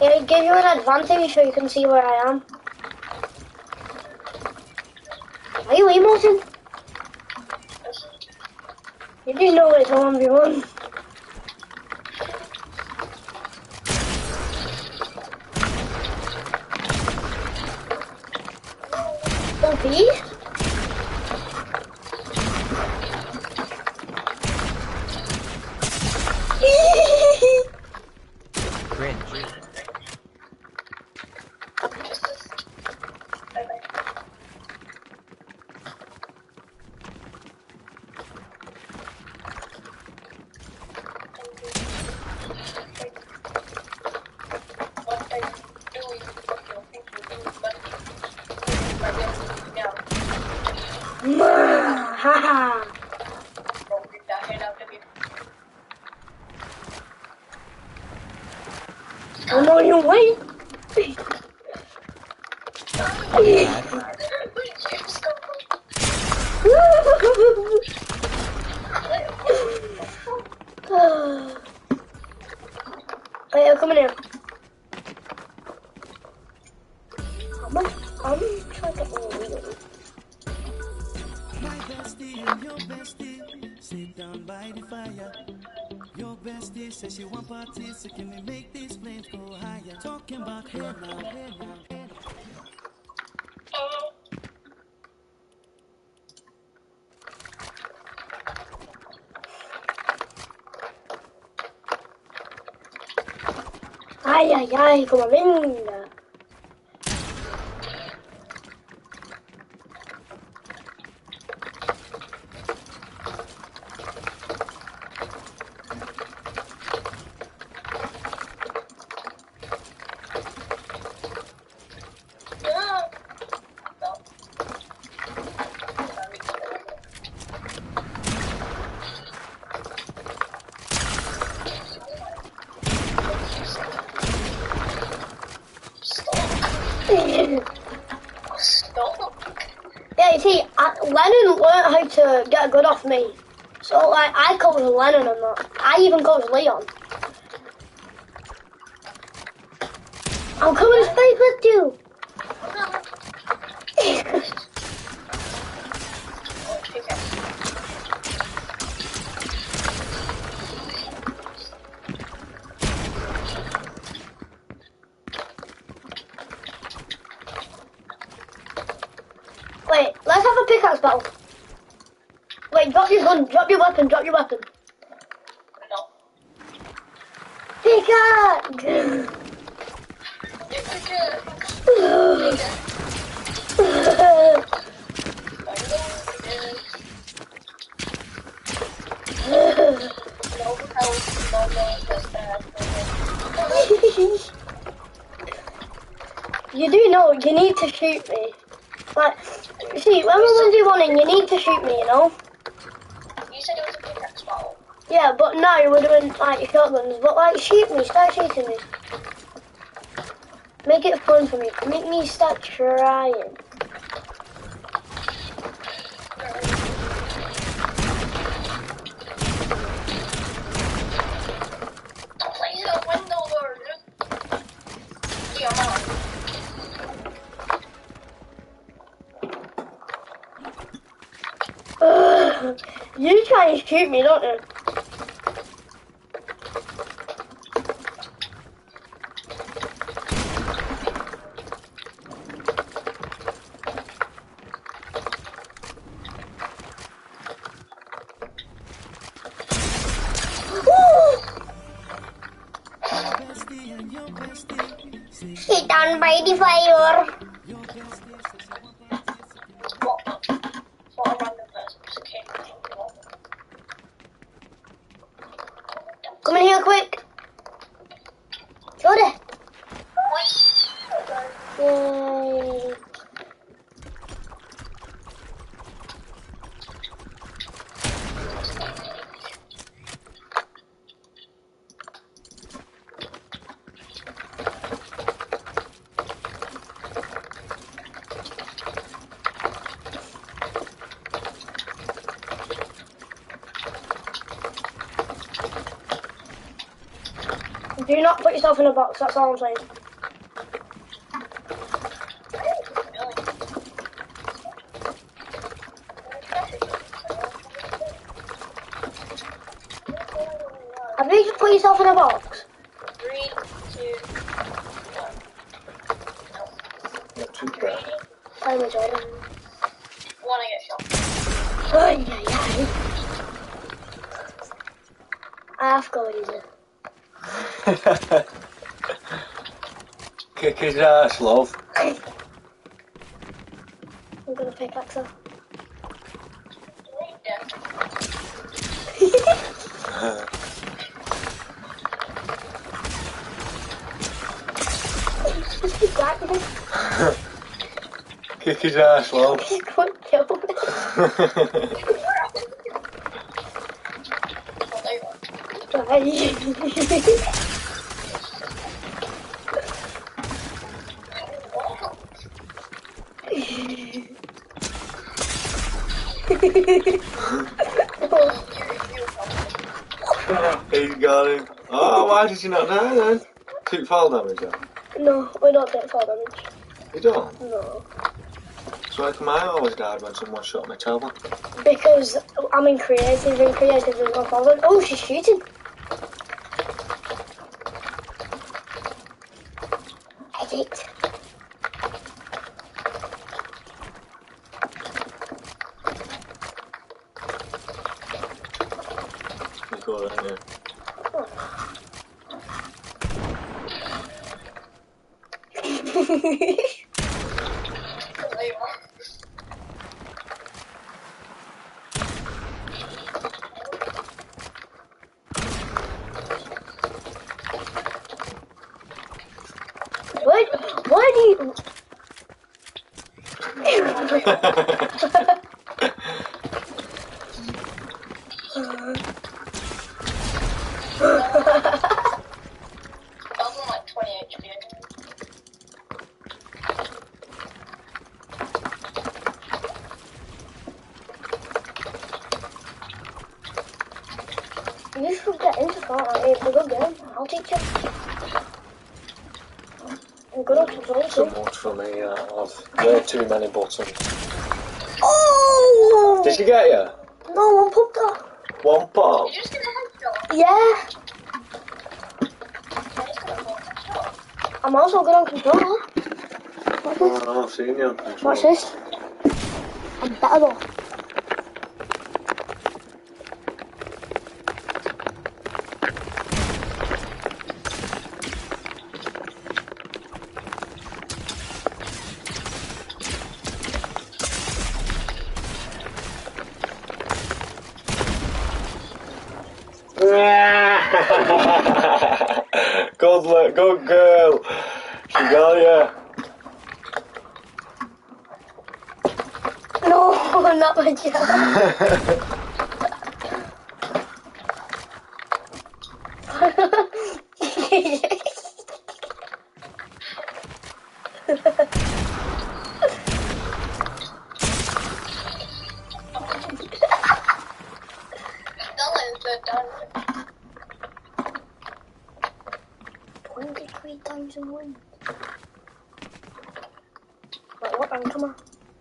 It gives you an advantage so you can see where I am. Are you emoting? You do know it's a 1v1. OP? Cringe. Haha. I'm on your way. Wait, I'm coming in. I'm trying to get more wheels. My bestie and your bestie sit down by the fire. Your bestie says she want parties, so can we make these flames go higher? Talking about hey now, hey now, hey now. Ay, ay, ay, como venga. Yeah, you see, Lennon learned how to get a gun off me. So, like, I coached Lennon on that. I even coached Leon. I'm coming to fight with you. Wait, let's have a pickaxe battle. Wait, drop your gun, drop your weapon, drop your weapon. No. Pickaxe! You do know, you need to shoot me. Like, see, when we're 1v1ing, you need to shoot me, you know? You said it was a pickaxe battle. Yeah, but now we're doing, like, shotguns. But, like, shoot me, start shooting me. Make it fun for me. Make me start trying. Please a window door, dude. Yeah, I'm on. You try and shoot me, don't you? Sit down by the fire. What a random person just came and told me what. Come in here quick. Jody. Yay. Do not put yourself in a box, that's all I'm saying. Have you just put yourself in a box? 3, 2, 1. Not too bad. I'm enjoying it. When I get shot. Ay, ay, ay. I have to go easy. Kick his ass, love. I'm gonna pickaxe her. Yeah. Just keep grabbing him. Kick his ass, love. He's going to kill me. Oh, there you are. Bye. He's got him. Oh, why did you not die then? Took fall damage out. No, we don't take fall damage. You don't? No. So how come I always died when someone shot my tower? Because I'm in creative, and creative is no problem. Oh, she's shooting. Edit. You go there, yeah. There you are. Why do you... I was on like 20 HP. You should get into Fortnite. It's a good game. I'll teach you. I'm good at control So too. much for me, I've way too many buttons. Oh! Did she get you? No, one popped up. One pop? Did you just get a headshot? Yeah. I just got a headshot. I'm also good on controller. Oh, I've seen you. Watch this. I'm better though. Good girl. She got you. No, not my job. That is the done. 23 times in one. Right, what rank am I?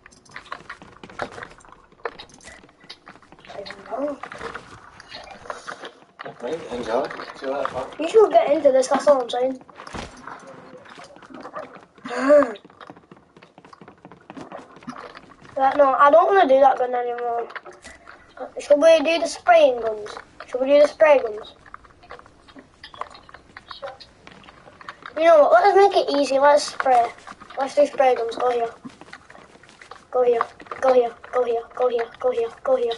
I don't know. Right, enjoy. See you later, pal. You should get into this, that's all I'm saying. Right, no, I don't want to do that gun anymore. Should we do the spraying guns? Should we do the spray guns? Sure. You know what, let's make it easy, let's spray. Let's do spray guns, go here. Go here, go here, go here, go here, go here, go here.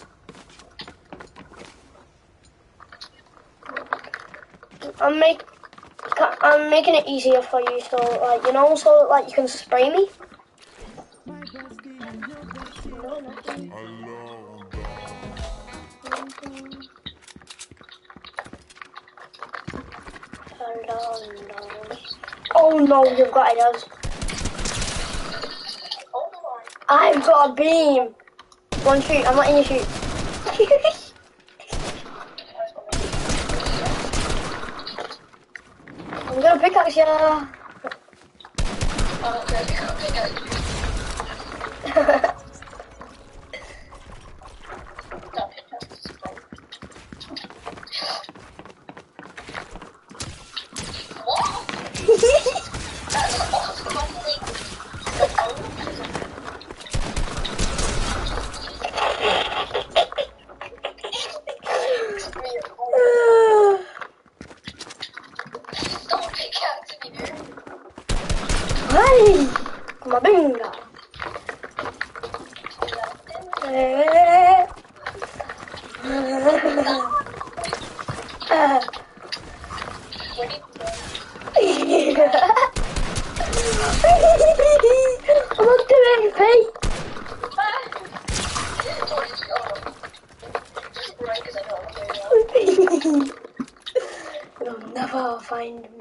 I'm making it easier for you, so like, you know, so like you can spray me. No, nothing. Oh no, you've got it, Oz. Hold on. I've got a beam. One shoot, I'm letting you shoot. gonna pickaxe ya. Oh, okay, I can't pick out you. That pickaxe is broke. What? That's awesome. Don't pickaxe me, dude. Ay, como venga. Where did you go? I'm not doing anything. You'll never find me.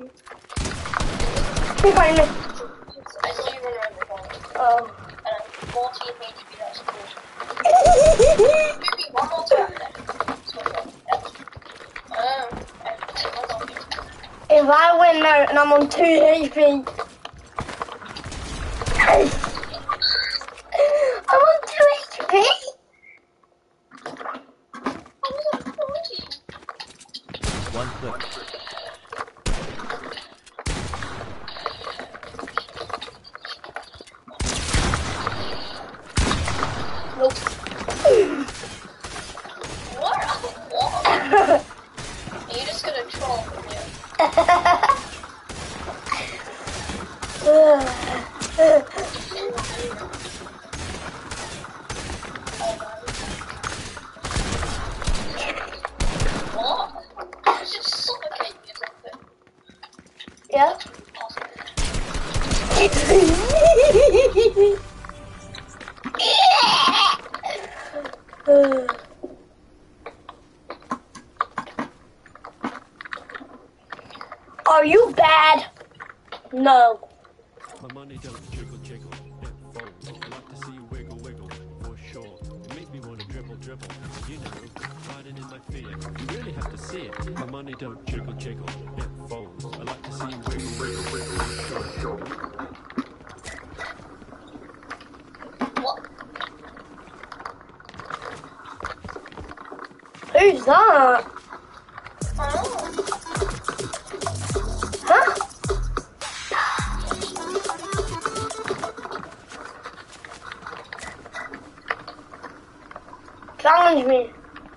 You find me. I saw you run around the corner. Oh. And I'm 14 HP, that's cool. Maybe one more time then. If I win now and I'm on 2 HP. I'm on 2 HP. One click. Nope. What? You're just gonna troll from here. What? You should suffocate me or something. Yeah. Are you bad? No. My money don't jiggle jiggle, it folds. I like to see you wiggle wiggle, for sure. It makes me want to dribble dribble, you know, hiding in my fear. You really have to see it. My money don't jiggle jiggle, it folds. I like to see you wiggle wiggle, for sure. What? Who's that? Oh. Huh? Challenge me.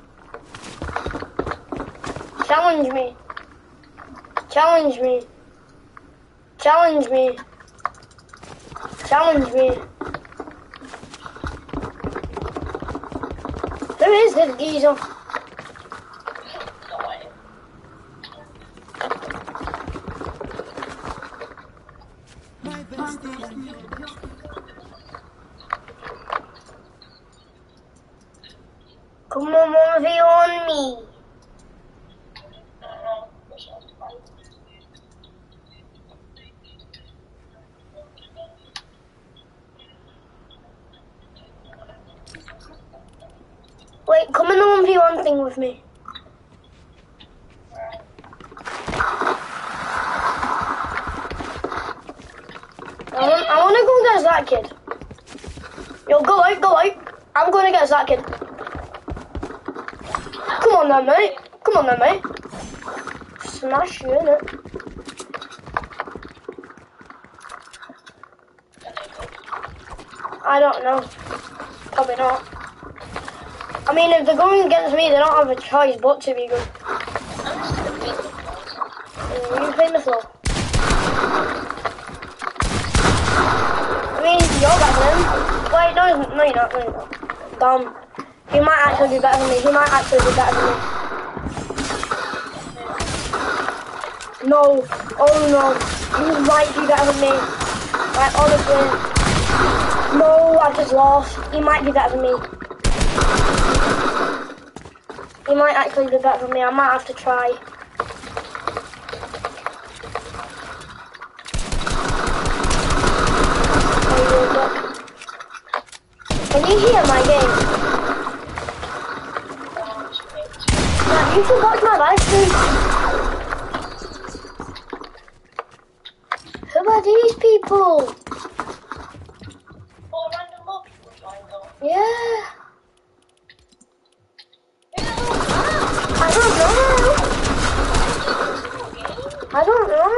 Challenge me. Challenge me. Challenge me. Challenge me. Who is this geezer? No way. My bestie. Come on, 1v1 me. I don't know. Which one's fine? Wait, come in the 1v1 thing with me. I wanna go against that kid. Yo, go out, go out. I'm going against that kid. Come on then, mate. Come on then, mate. Smash you, innit? I don't know. Probably not. I mean, if they're going against me, they don't have a choice but to be good. I'm just gonna beat them. You play the floor. I mean, you're better than him. Wait, no, you're not. No, you're not. Damn. He might actually be better than me. He might actually be better than me. No. Oh no. He might be better than me. Like, honestly. No, I've just lost. He might be better than me. He might actually be better than me. I might have to try. Can you hear my game? Yeah, you should watch my live stream. these people? Oh, random more people joined though. Yeah. Who the hell I don't know. I don't know.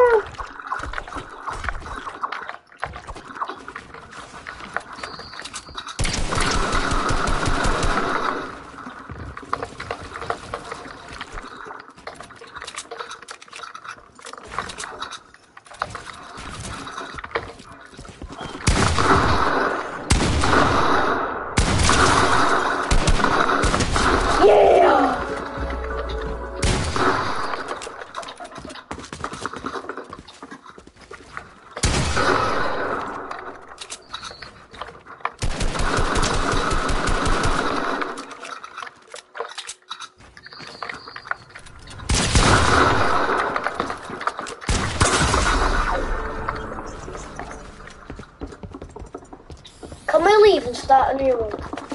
Can we leave and start a new one?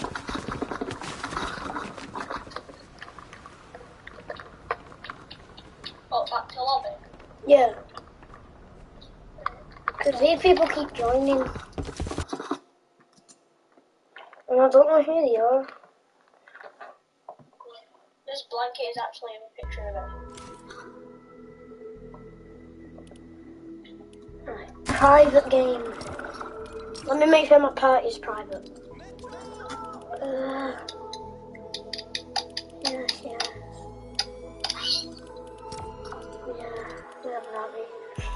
Oh, back to lobby. Yeah. Because these people keep joining. And I don't know who they are. This blanket is actually a picture of it. Right. Private game. Let me make sure my party's private. Yes, yes. Yeah, Ravi.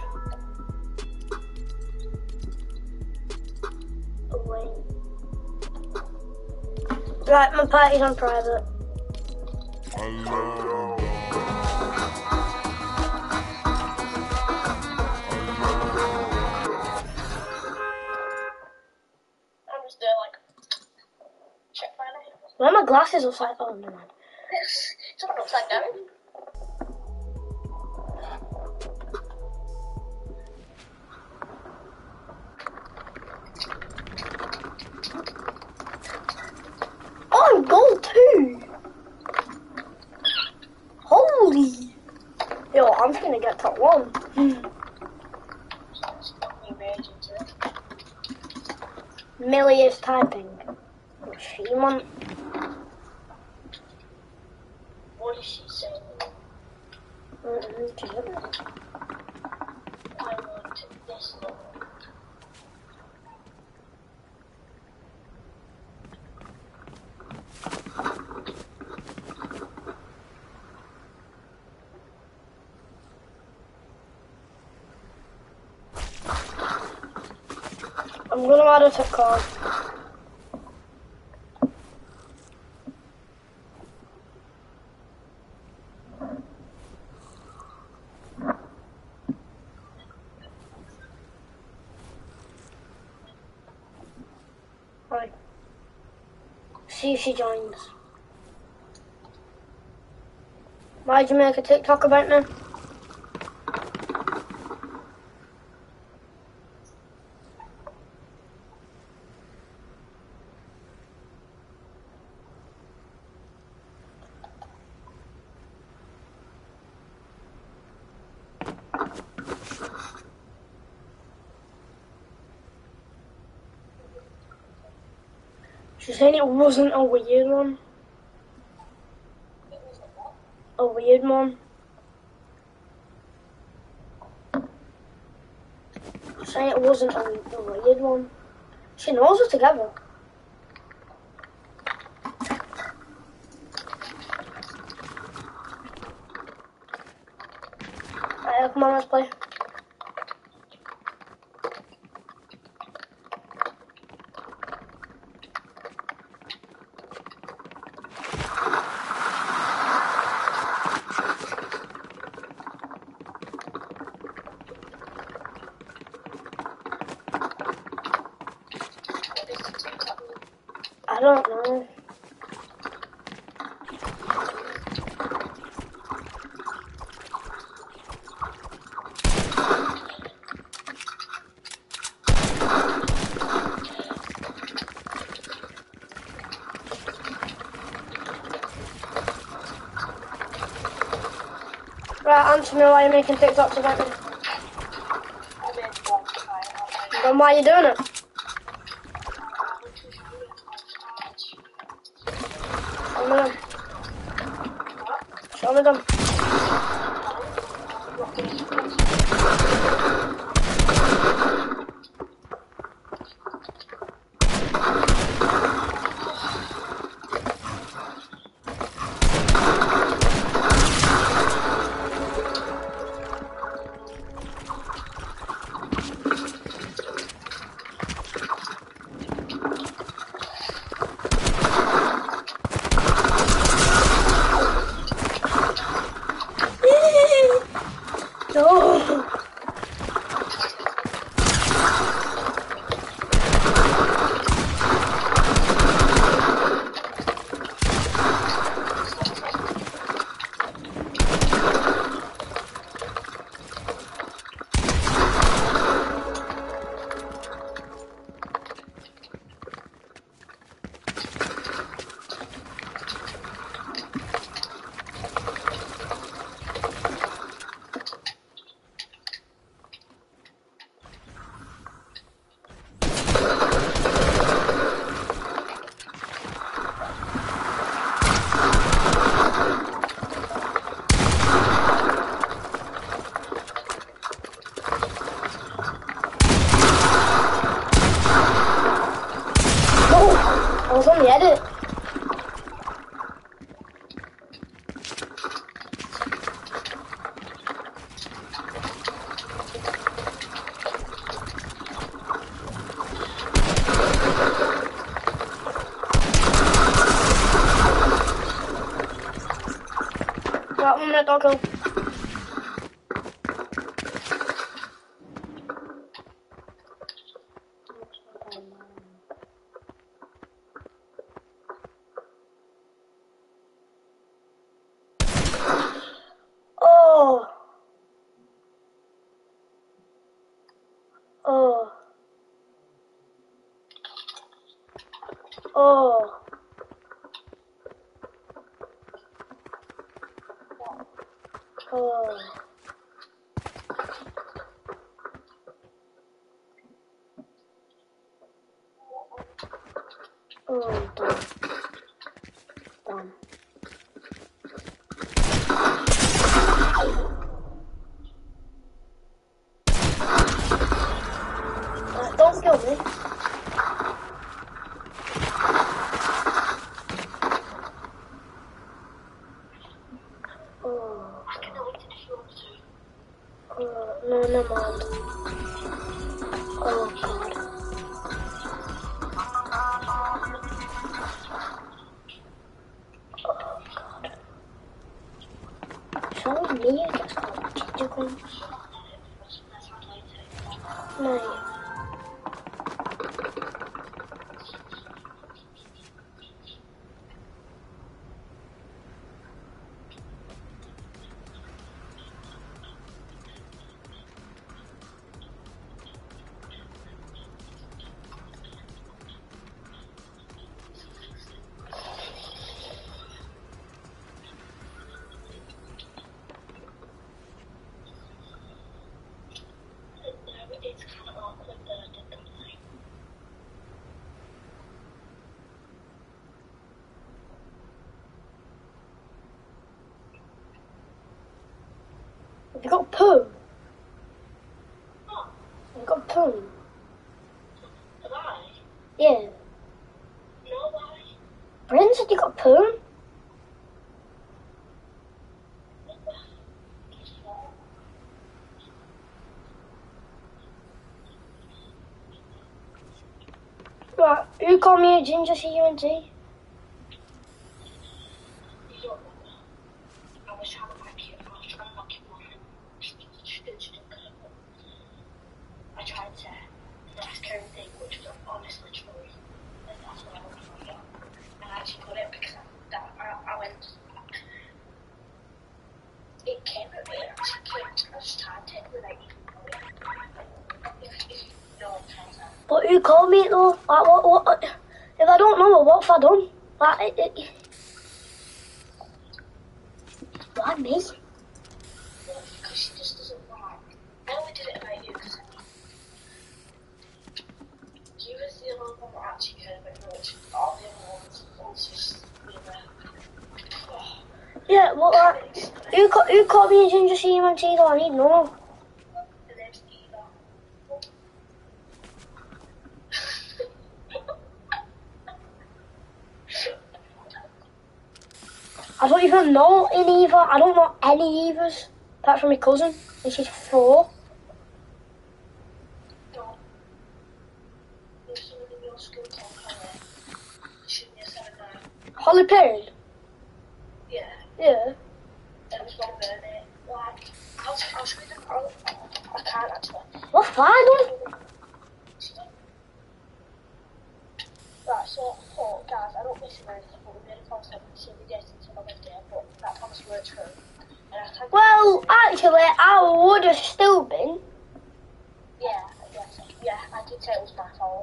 Away. Right, my party's on private. I'm just there like, check my name. Where are my glasses upside? Oh, no man. It's not upside down. Oh, I'm gold too. Holy. Yo, I'm just gonna get top one. Millie is typing. What she want? What is she saying? I want this one. I'm gonna add a tech card. Right. See if she joins. Why'd you make a TikTok about me? She's saying it wasn't a weird one. A weird one. She's saying it wasn't a weird one. She knows us together. Alright, come on, let's play. I don't know. Right, answer me why you're making TikToks about me. I made one. And why are you doing it? Show me them. Show me them. No. I was on the edit. Right, 1 minute, doggo. Oh. Oh. Oh. Oh. Oh, damn. Damn. Don't kill me. Oh. I can delete it if you want to. Oh, no, never mind. Oh, God. Oh, God. Show me, I just got you going. No. It's kind of awkward that I did that thing. Have you got poo? Oh, Have you got poo? have I? Yeah. No, why? Bryn said you got poo? Right, who called me a ginger CUNT? You don't know. I was trying to whack you. I was trying to knock you off and she didn't cut it. I tried to ask her everything, which was honestly true. And that's what I went for. And I actually got it because I went. It came at me. I just typed it without even knowing. If you know what I'm trying to say. But who called me though? Like, what? If I don't know her, what have I done? Like, why me? Well, because she just doesn't like. I only did it about you because Yeah, look like who called me a ginger CMT though? I need to know. The name's Eva. I don't even know any Eva. I don't know any Evas apart from my cousin, and she's 4. No. There's someone in your school called Holly. She's near 7-9. Holly Perry. Yeah. Yeah. It was one of her name. Like, I'll show you the I can't actually. What's fine, though? Right, so, guys, I don't miss him or anything, but we made a concept and see we dated until my birthday, but that promise were true. And I thanked Well, actually, I would have still been. Yeah, I guess. Yeah, I did say it was my fault.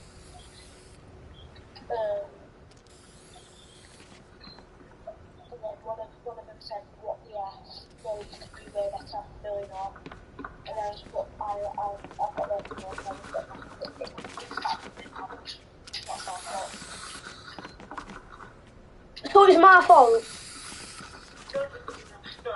And then one of them said, "What? Yes, well, you could be way better, really not." And then but I've got ready to know, and I've got nothing. That's our fault. So it's my fault. No,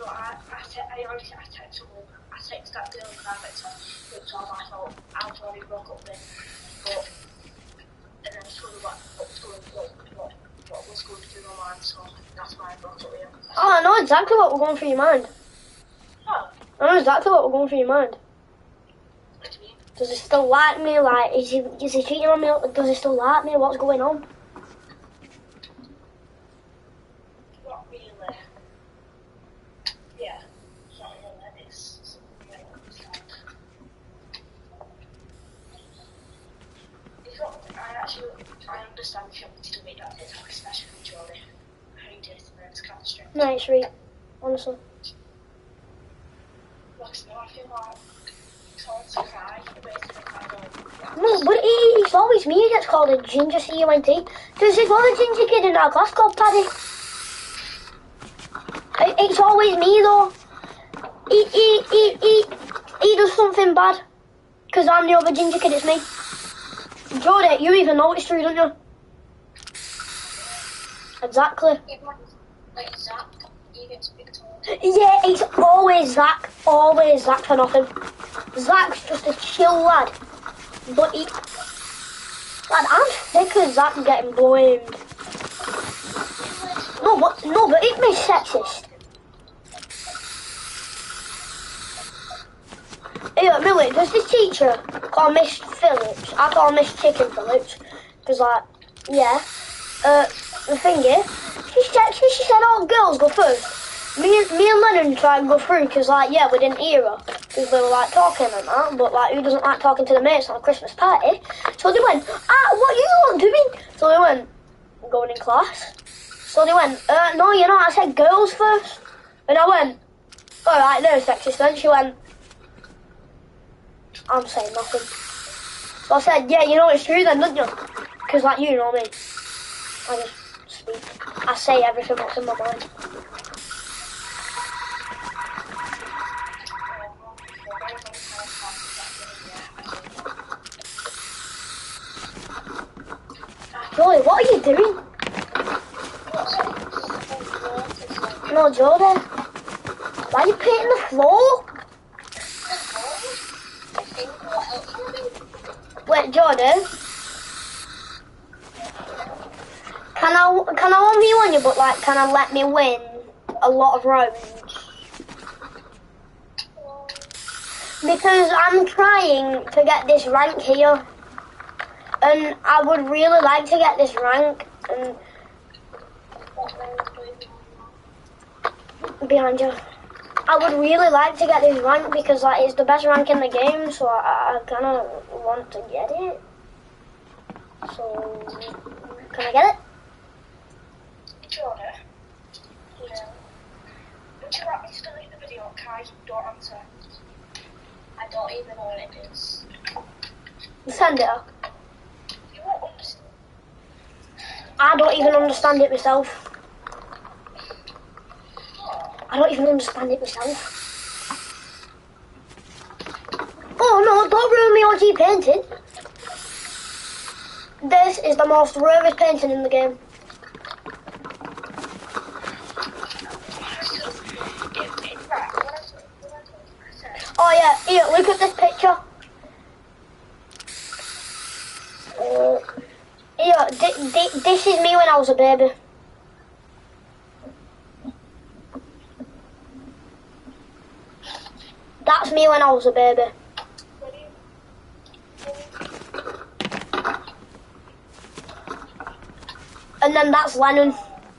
I text someone. I text that girl and I text her. It was all my fault. I was already broke up with, but and then I told her what was going through my mind, so that's why I broke up with him. Oh, I know exactly what we're going through your mind. Oh, I know exactly what we're going through your mind. what do you mean? Does he still like me? Like, is he cheating on me? Does he still like me? What's going on? Not really. Yeah, not really. It's something like it's not. I understand if you want me to delete that. It's like especially from Jordan. How you dating her, it's kind of strange. No, it's real. Honestly. Look, now I feel like it's hard to cry. Waiting to cry. No, but it's always me who gets called a ginger CUNT. There's another ginger kid in our class called Paddy. It's always me though. He does something bad. Because I'm the other ginger kid, it's me. Jodie, you even know it's true, don't you? Exactly. Like Zach, you get to pick on. Yeah, it's always Zach. Always Zach for nothing. Zach's just a chill lad. But lad, I'm sick of Zach getting blamed. No, but it makes sexist. Hey, Millie, does this teacher call Miss Phillips? I call Miss Chicken Phillips. Because, like, yeah. The thing is, she said all girls go first. Me and Lennon tried to go through because, like, yeah, we didn't hear her. Because we were, like, talking and that. But, like, who doesn't like talking to the mates on a Christmas party? So they went, what you lot doing? So they went, going in class. So they went, no, you're not. I said girls first. And I went, alright, no sexist then. She went, I'm saying nothing. So I said, yeah, you know it's true then, don't you? Because, like, you know me. I just speak. I say everything that's in my mind. Joey, what are you doing? No, Jordan. Why are you painting the floor? Wait, Jordan. Can I 1v1 you, but like, can I let me win a lot of rounds? Because I'm trying to get this rank here. And I would really like to get this rank. And behind you. I would really like to get this rank because like, it's the best rank in the game, so I kind of want to get it. So, can I get it? Jordan? Yeah. Would you like me to delete the video? Guys, don't answer. I don't even know what it is. Send it up. You won't understand. I don't even understand it myself. I don't even understand it myself. Oh no, don't ruin me OG painting. This is the most rarest painting in the game. Here, look at this picture. Here, this is me when I was a baby. That's me when I was a baby. And then that's Lennon.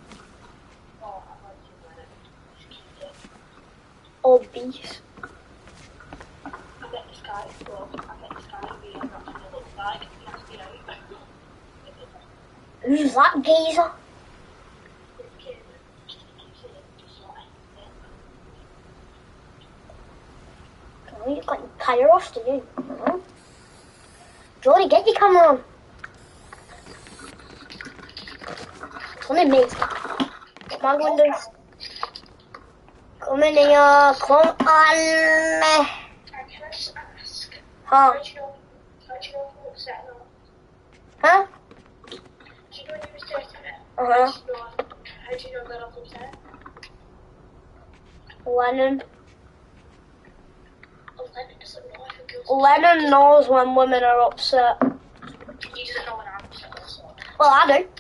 Oh, beast. I bet this guy is good. I bet this guy is really not going to look like. He has to be out. Who's that geezer? This kid, just like Oh, you've got your pyros to do. Oh. Jordy, get your camera on. Come in, mate. Come on, windows. Come in here. Come on. Can I just ask? Huh? How do you know who upset or not? Huh? Do you know when you was dirty it? Uh-huh. How do you know that I was upset? Lennon. Oh, Lennon doesn't know if a girl's Lennon knows when women are upset. He doesn't know when I'm upset also. Well, I do.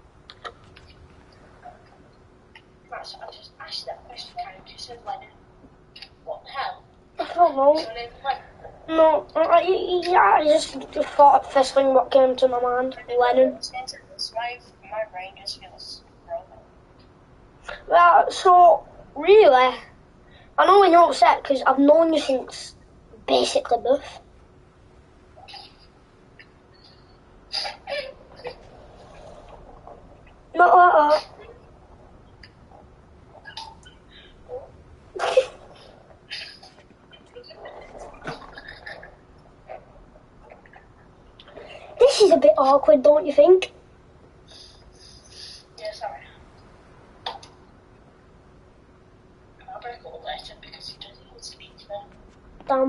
Right, so I just asked that question, kind of just said Lennon. What the hell? I don't know. Your name is Lennon. No, I just thought first thing what came to my mind. Lennon. My brain just feels broken. Well, so, really, I know when you're upset because I've known you since basically birth. Not like that. This is a bit awkward, don't you think? Yeah, sorry. I'll break it up later because he doesn't want to speak to me. Damn.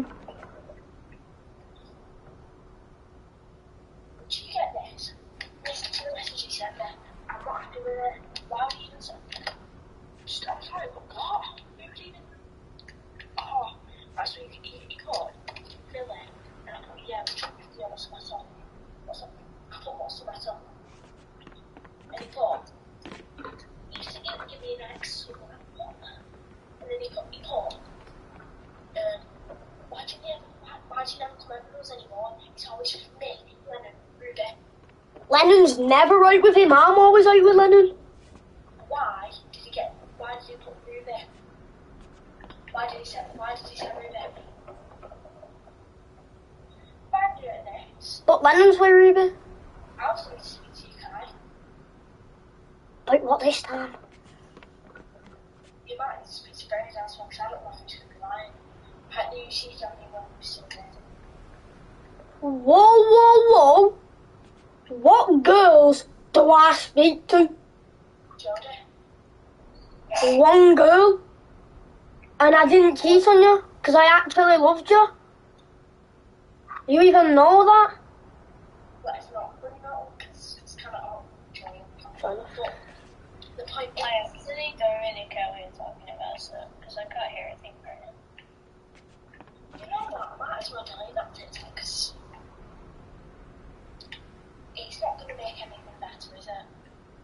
Did you get this? Listen to the message he sent me. I'm not happy with it. Why would he even send it? Just, I was like, oh god, who would even... Oh, right, so he called Philly, and I thought, yeah, what's the matter? I thought, what's the matter? And he thought, he used to give me an ex, and then he called, why do you never come out with us anymore? It's always just me, Lennon, Ruby. Lennon's never out with him. I'm always out with Lennon. Why did he put Ruby? Why did he say Ruby? Why do it next? But Lennon's with Ruby. I was going to speak to you, Kai. About what this time? You might speak to Bernie's house because I don't know if he's going to be lying. I knew she's done me when we were still there. Whoa. What girls do I speak to? Jodie. One girl. And I didn't cheat on you because I actually loved you. You even know that? But it's not really not because it's kind of all Jodie. Fair enough. But the point is, I actually don't really care what you're talking about, so because I can't hear anything right now. you know what? I might as well delete that TikTok because it's not going to make anything better, is it?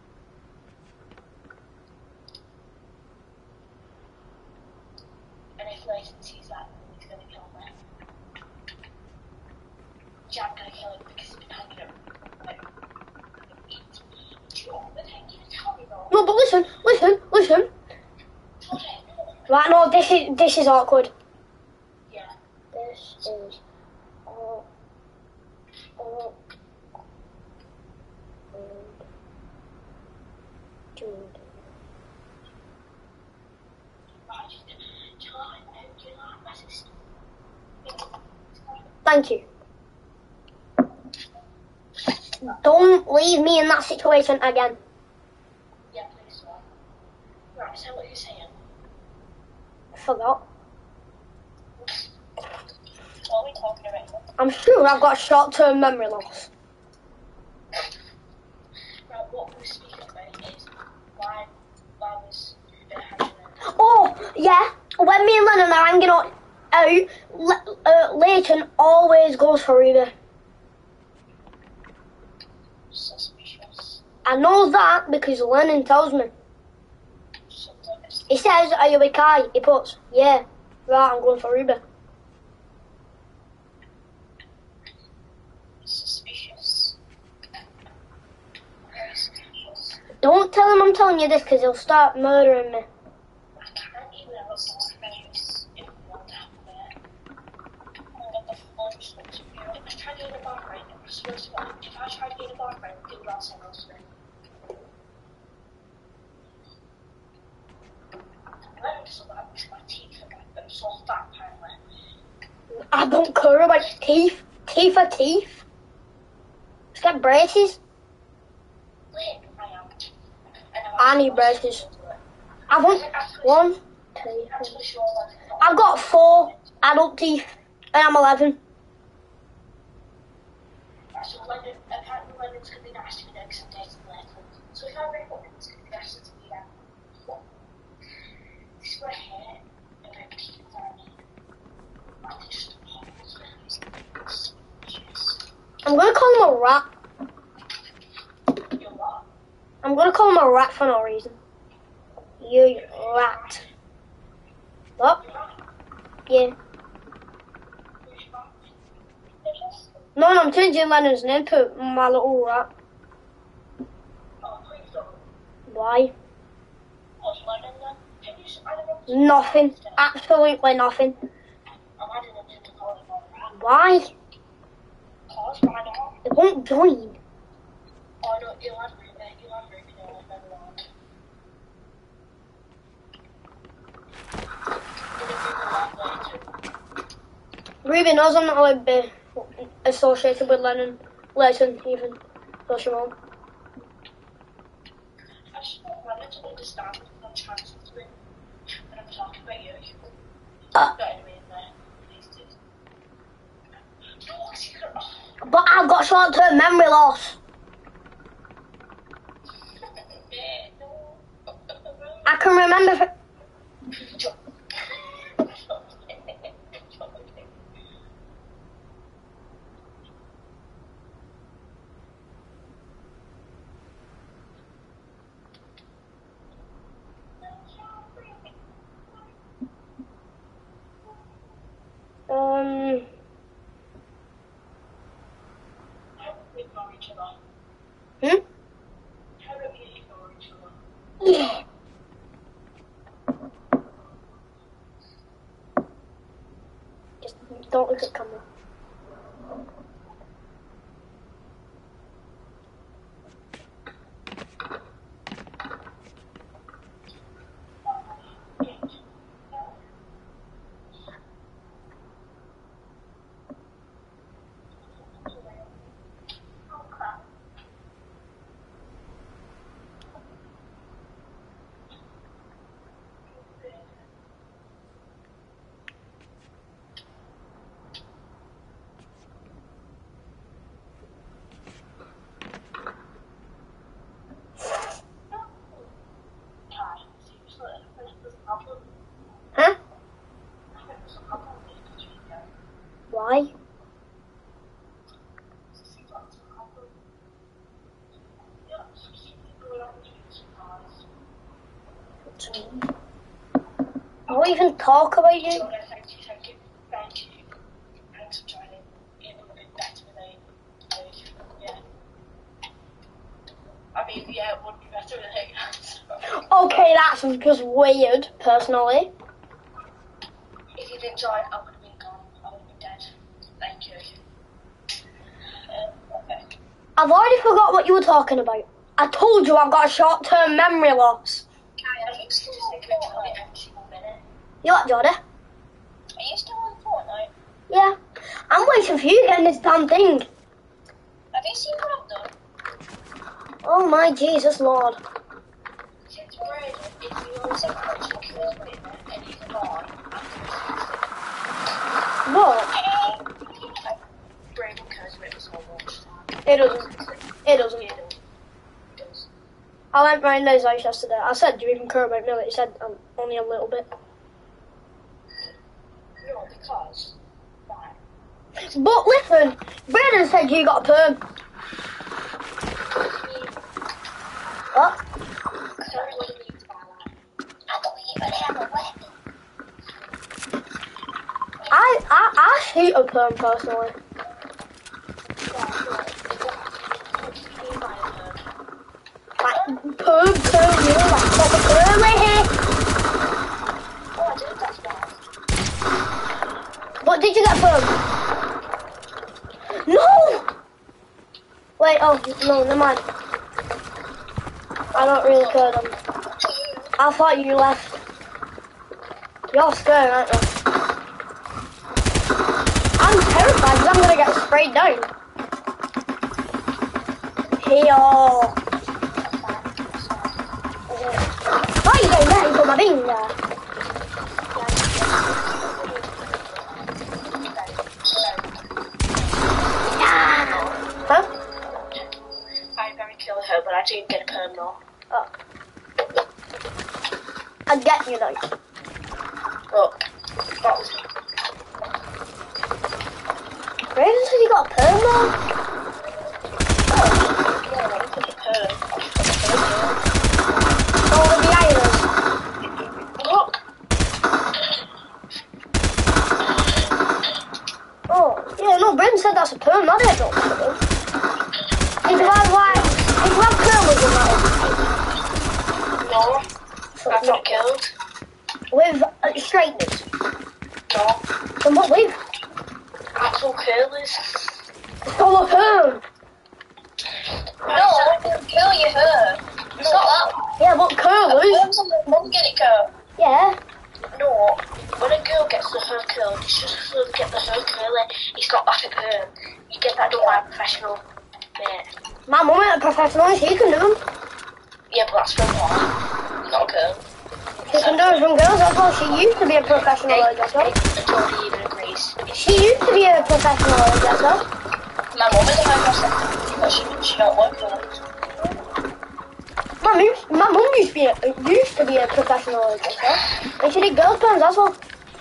And if Nathan sees that, he's going to kill me. I'm going to kill him because he's been hanging out. Do you know what the thing you tell me though? No, but listen. Told him, no. Right, no, this is awkward. Yeah. This is awkward. Thank you. Don't leave me in that situation again. Yeah, please don't. Right, so what you're saying? Forgot. What are we talking about? I'm sure I've got short-term memory loss. Right, what we're speaking about is why was Ruby hanging out? Oh, yeah. When me and Lennon are hanging out Leighton always goes for Reba. Suspicious. I know that because Lennon tells me. Sometimes. He says, are you with Kai? He puts, yeah. Right, I'm going for Reba. Suspicious. Very suspicious. Don't tell him I'm telling you this because he'll start murdering me. I can't even have a suspicious if you want to happen there. I got the phone supposed to be. I tried to get a bar right. It was supposed to be. If I tried to get a bar right, it would also go through. Lennon doesn't like me, my teeth are like, they're so fat apparently. I don't care about teeth. Teeth are teeth. Let's get braces. Wait, I am. I need braces. I want 1, 2, 3. Actually, sure, like, I've got 4 adult teeth and I'm 11. so Lennon, apparently Lennon's going to be nice to me next and dating later. So if I break up, it's going to be nice to me then. This is what I hate about people that are just I'm gonna call him a rat. you're what? I'm gonna call him a rat for no reason. You rat. What? Yeah. No, I'm changing Lennon's name to my little rat. Oh, please don't. Why? What's Lennon then? Can you just add him on? Nothing. Absolutely nothing. I'm adding him to the volleyball, right? Why? Cause why not? It won't join. Oh no, you'll have Ruby, no, never mind. Ruby knows I'm not allowed to be associated with Leighton even. So she won't. I just want Lennon to understand what I'm trying to do when I'm talking about you. Not anyway in there. Please do. No, secret. Oh, But I've got short-term memory loss. no. I can remember. We ignore each other. Hmm? How do we ignore each other? Yeah. Just don't look at camera. Huh? Why? I won't even talk about you. Thank you. Thanks for joining. It would have been better without you. Yeah. I mean, yeah, it would be better without you. Okay, that's just weird, personally. If you didn't join, I would have been gone. I would have been dead. Thank you. Okay. I've already forgot what you were talking about. I told you I've got short-term memory loss. I used to just think about Fortnite every single minute. You what, Jordan? Are you still on Fortnite? Yeah. I'm waiting for you getting this damn thing. Have you seen what I've done? Oh my Jesus Lord. Since Braden, if you always have actually kills with him and he's gone after What? Braden cares about us so much. It doesn't. It doesn't. It does. I went round his house yesterday. I said, do you even care about Millie? He said, only a little bit. No, because But listen, Brandon said you got a perm. What? I shoot a perm personally. Like perm, you know, like proper perm right here. What did you get perm? No! Wait, oh, no, never mind. I don't really care then. I thought you left. You're scared, aren't you? I'm terrified because I'm gonna get sprayed down. Here. Why are you getting ready for my finger? Huh? I'm gonna kill her, but I didn't get a perm though. Oh. I get you though. Look, that was Raven said you got a perm though? yeah, I took a perm. Oh, the island. Look, Oh, yeah, no, Brendan said that's a perm, I didn't know. Think about why. Think about curlers in that no, one. I've got killed. With straighteners. No, Then what with? actual curlers. It's called a perm. No, I didn't kill your hair. It's not that. Yeah, but curlers. Mum get it curl. Yeah. No, when a girl gets the hair curled, it's just so they get the hair curly. It's not like a perm. You get that done by a professional, mate. My mum ain't a professional, she can do them. Yeah, but that's from what? Not a perm. She can do them from girls, that's why she used to be a professional hairdresser. Nobody even agrees. She used to be a professional hairdresser. My mum is a hairdresser, but she don't work for them. My mum used to be a professional hairdresser. And she did girls' perms, that's all.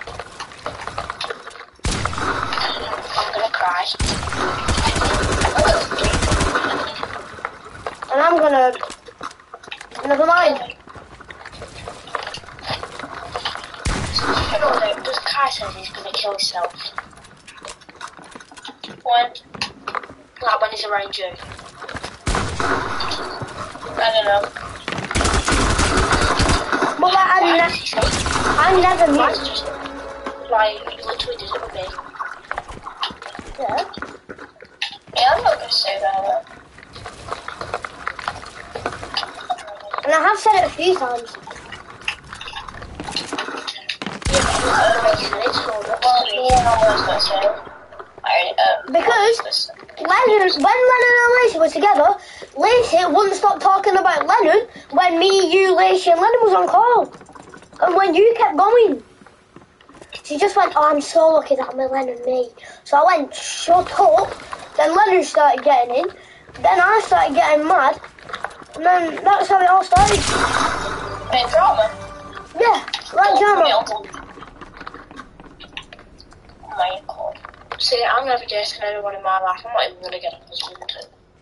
I'm gonna cry. And I'm gonna... Never mind. Does Kai says he's gonna kill himself? When? Like when he's around you? I don't know. But like, I never knew. Mine's just like you literally did it with me. Yeah. Yeah, I'm not gonna say that. And I have said it a few times. Because when Lennon and Lacey were together, Lacey wouldn't stop talking about Lennon when me, you, Lacey and Lennon was on call. And when you kept going, she just went, oh, I'm so lucky that I'm with Lennon and me. So I went, shut up. Then Lennon started getting in. Then I started getting mad. And then that's how it all started. Drama? Yeah, like drama. Oh my god. See, I'm never dating anyone in my life. I'm not even gonna get a husband.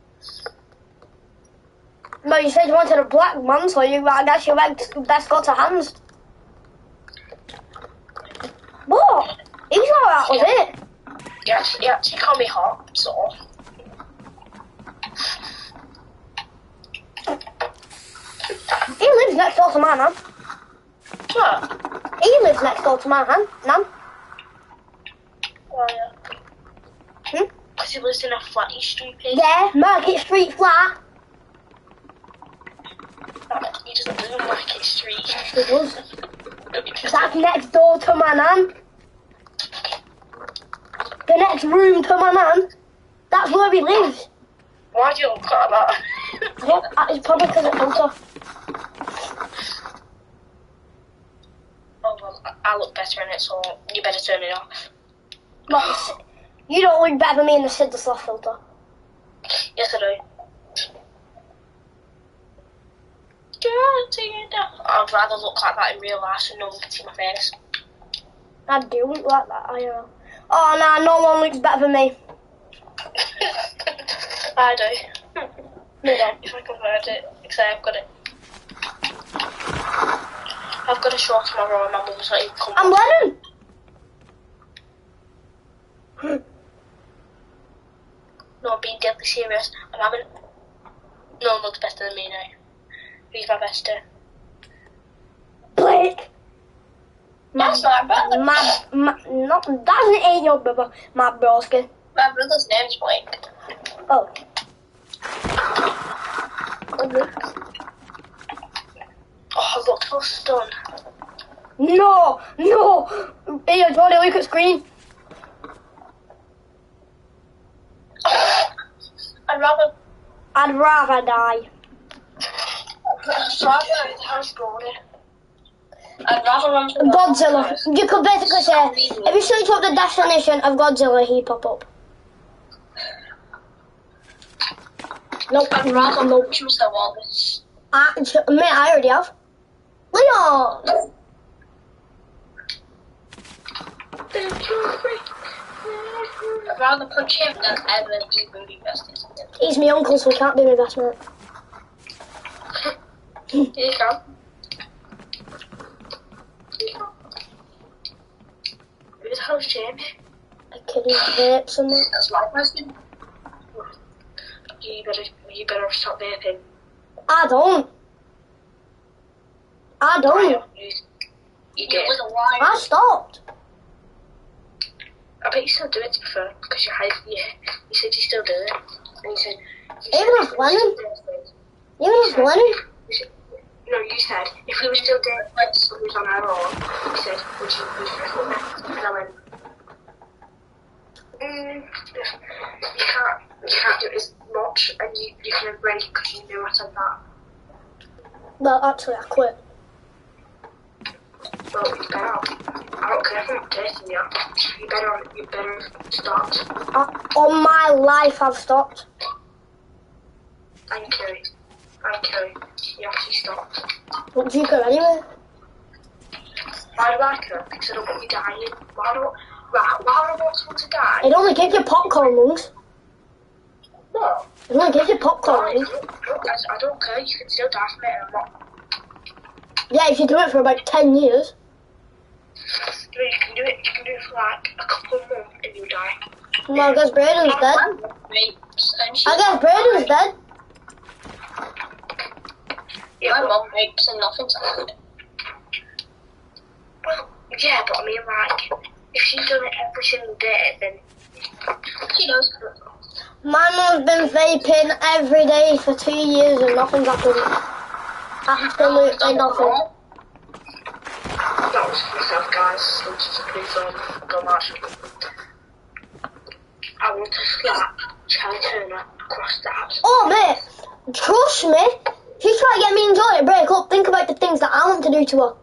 No, you said you wanted a black man, so I guess you best got to hands. What? He's alright with it. Yeah, he can't be hot, so. He lives next door to my nan. What? He lives next door to my nan. Oh, yeah. Because he lives in a flatty street, Yeah, Market Street flat. He doesn't live in Market Street. He does. That's next door to my nan. The next room to my nan. That's where he lives. Why do you look like that? It's probably because of filter. Oh, well, I look better in it, so you better turn it off. Look, you don't look better than me in the Sid the Sloth filter. Yes, I do. I'd rather look like that in real life so no one can see my face. I do look like that, I know. Oh, nah, no one looks better than me. I do. Neither. If I can find it, because I've got it. I've got a show tomorrow and my mum's not even coming. I'm Lennon. No, I'm being deadly serious. I'm having... No one looks better than me now. Who's my bestie? Blake. That's my brother. No, that ain't your brother. My broski. My brother's name's Blake. Oh. Oh, look, what's done? No. Hey, Tony, look at screen. I'd rather die. Sorry, the house Brody. I'd rather run for Godzilla. You could basically say, if you search up the definition of Godzilla, he'd pop up. Nope. I'd rather choose the walrus. Mate, I already have. Leon! I'd rather punch him than ever even be besties. He's my uncle, so he can't be my best mate. Here you go. Who the hell's Jamie? A kid who vapes somewhere. That's my question. You better stop vaping. I don't. You do it with a wire. I stopped. I bet you still do it to be fair, because you said you still do it. And you said... Even if Lennon? No, you said, if we were still dating, like, we was on our own, you said, would you prefer that? And I went, you can't do it as much, and you can break it because you knew I said that. Well, actually, I quit. Well, you better. I don't care if I'm not dating you. You better stop. On my life, I've stopped. Thank you. You actually stopped. What do you go anyway? Why do I care? Because I don't want you dying. Why would I want someone to die? It only gives you popcorn lungs. No. It only gives you popcorn I lungs. don't care. You can still die from it, and I'm not. Yeah, if you do it for about 10 years. No, you can do it for like a couple of months and you die. Well, I guess Braden's dead. I guess Braden's dead. Yeah, my mum rapes and nothing's happened. Well, yeah, but I mean, like, if she's done it every single day, then she knows. My mum's been vaping every day for 2 years and nothing's happened. Absolutely nothing. That was for myself, guys. So just please don't watch it. I want to slap Charlie Turner across the house. Oh, mate, trust me. She's trying to get me and Joy to break up. Think about the things that I want to do to her.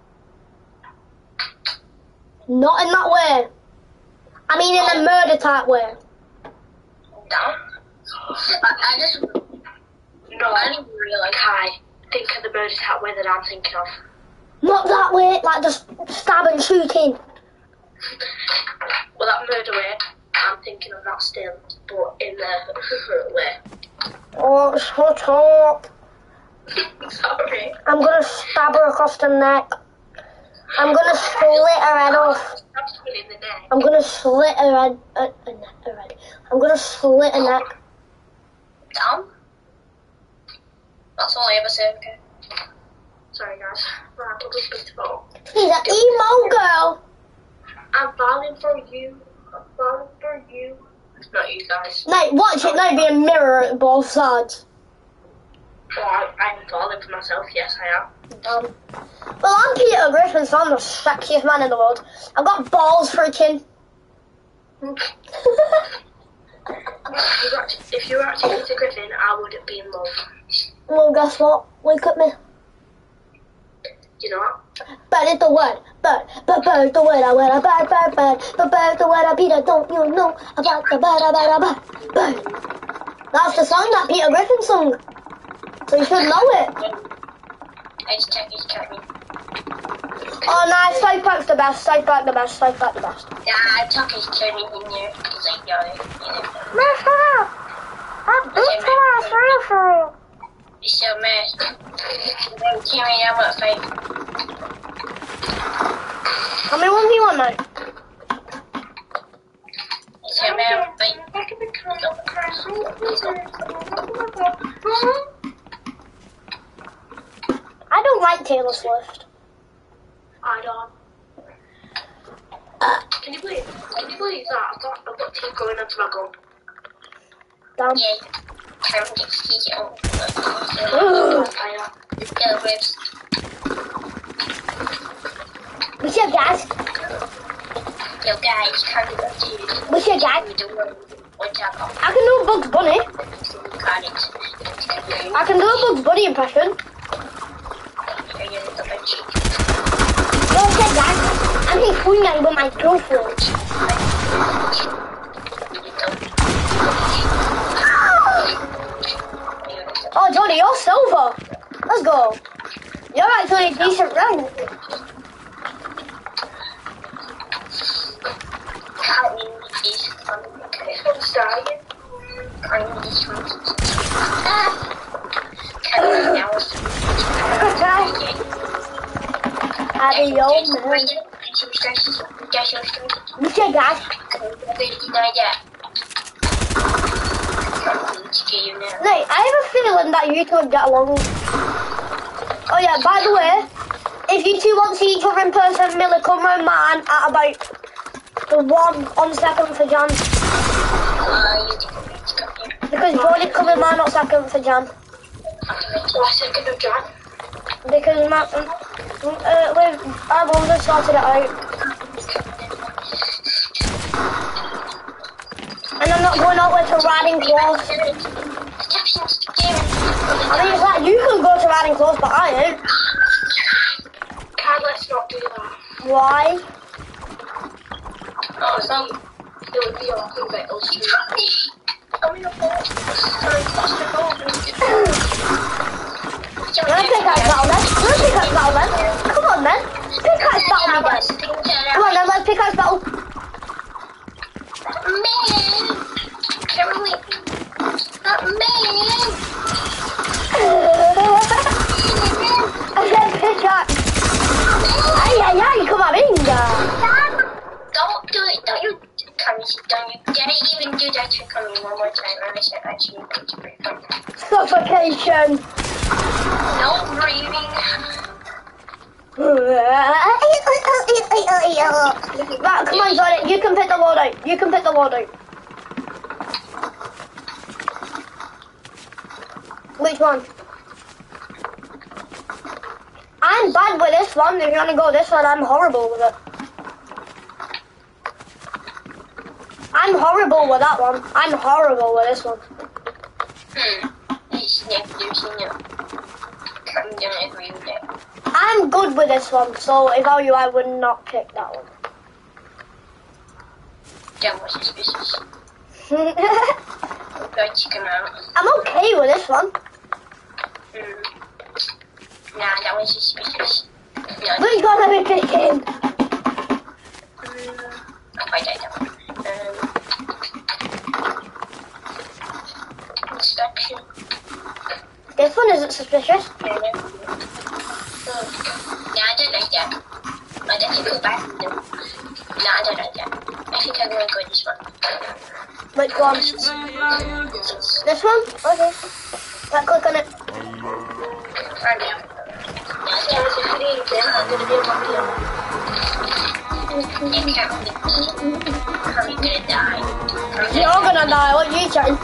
Not in that way. I mean in a murder type way. No. I just... No, I don't really like Kai. Think of the murder type way that I'm thinking of. Not that way, like just stab and shooting. Well, that murder way, I'm thinking of that still, but in the way. Oh, shut up. Sorry. I'm gonna stab her across the neck. I'm gonna slit her head off. In the neck. I'm gonna slit her head. I'm gonna slit her neck. Damn. That's all I ever say, okay? Sorry, guys. Right, I'll just beat the ball. She's an emo girl. I'm falling for you. It's not you guys. Mate, watch it now be a mirror at both sides. Well, I'm falling for myself, yes I am. Well, I'm Peter Griffin, so I'm the sexiest man in the world. I've got balls for a chin. If you were actually Peter Griffin, I would be in love. Well, guess what? Look at me. You know what? Bird is the word. Bird's the word. I wear a bird. But bird's the word. I beat it. Don't you know about the bird? That's the song that Peter Griffin sung. So you should know it. I just checked his checking. Oh, nice South Park's the best. South Park the best. South Park the best. Yeah, Tucker's turning in there because I know it. So, man, I'm carrying out what fight. How many 1v1 now? So, man, fight. I don't like Taylor Swift. I don't. Can you believe that? I've got teeth going into my gum. Damn. Yeah, time to get skis out. Ugh. Let's go, ribs. What's your guys? Yo, guys, can't do that to you. What's your guys? What's up? I can do a Bugs Bunny. Got it. I can do a Bugs Bunny impression. Yo, what's your guys? I'm in Queen with my girlfriend. Oh, Johnny, you're silver. Let's go. You're actually a decent rank. This one's dying. This one's Adios, man. What's your guys? Hey, I have a feeling that you two would get along. Oh yeah, by the way, if you two want to see each other in person, Millie, come round mine at about the 1 on 2nd for Jan. Because Jordan covered mine on 2nd for Jan. Why 2nd of Jan? Because our mum just sorted it out. And I'm not going out with a riding close. I mean, it's like you can go to riding close, but I ain't. Can't, let's not do that. Why? Oh, so It would be awkward with those two. Let's pick out battle then. Let's pick out battle then. Come on then. Pick out battle me then. Come on then, let's pick out battle. I said pick out. Ay, ay, ay, come on in, Don't do it. Don't you dare even do that trick on me one more time. I said actually going to break up. Suffocation. No breathing. Right, come on, Jordan. You can pick the loadout. You can pick the loadout. Which one? I'm bad with this one. If you want to go this one, I'm horrible with it. I'm horrible with that one. I'm horrible with this one. I'm gonna agree with that. I'm good with this one, so if I were you, I would not pick that one. That was suspicious. Got chicken out. I'm okay with this one. Nah, that was suspicious. No, Which one are we picking? I'll find out that one. Inspection. This one isn't suspicious. Nah, I don't like that. I don't go back to them. Nah, I don't like that. I think I'm gonna go with this one. Which one? This one? Okay. Right, click on it. Right now. Yeah, I'm gonna be a vampire. You can't with me. Probably gonna die. You're gonna die. What are you trying?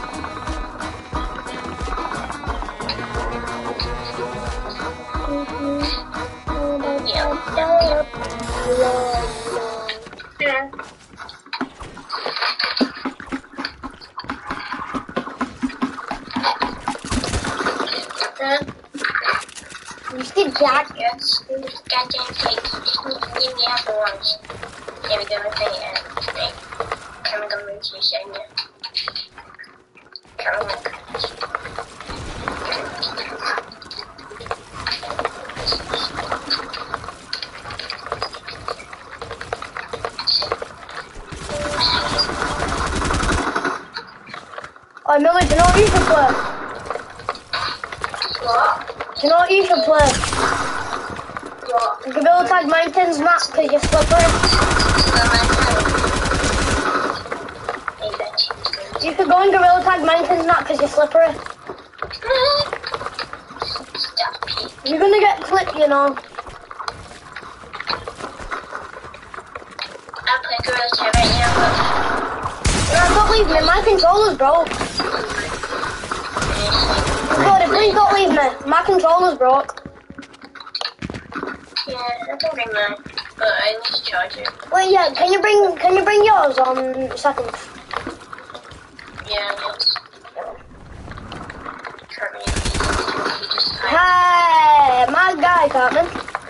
Yeah. You see Jack? Yes. Goddamn cake. Just give me half the ones. There we go. Okay, and come on, into your shame. Come on. Oh, Millie, do you know what you should play? What? Do you know what you should play? What? Gorilla Tag Mountains map because you're slippery. You could go on Gorilla Tag Mountains map because you're slippery. Stop it. You're gonna get clipped, you know. I play Gorilla Tag right now, No, don't leave me. My controller's broke. Cody, please don't leave me. My controller's broke. yeah, I can bring mine, but I need to charge it. Wait, yeah. Can you bring yours on seconds? Yeah, yes. Hey, my guy, Cartman.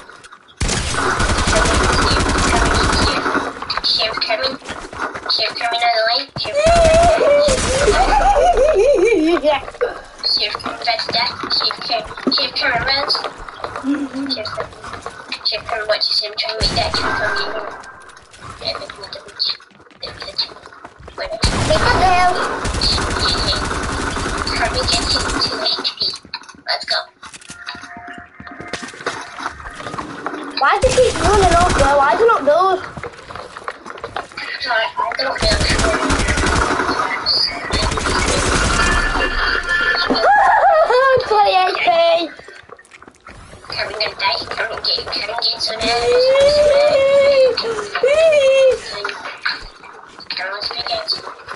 Sheriff Kermit on the lane. Yeah. Sheriff Kermit that's death. Sheriff Kermit runs. Sheriff Kermit watches him trying to make that kill from you. Yeah, make me double check. Take a nail. Kermit gets him 2 HP. Let's go. Why do you keep running off there? Why do you not build? Sorry, I don't feel sure. 20 HP. Kermit gonna die. Kermit gets so mad. Kermit's big ass.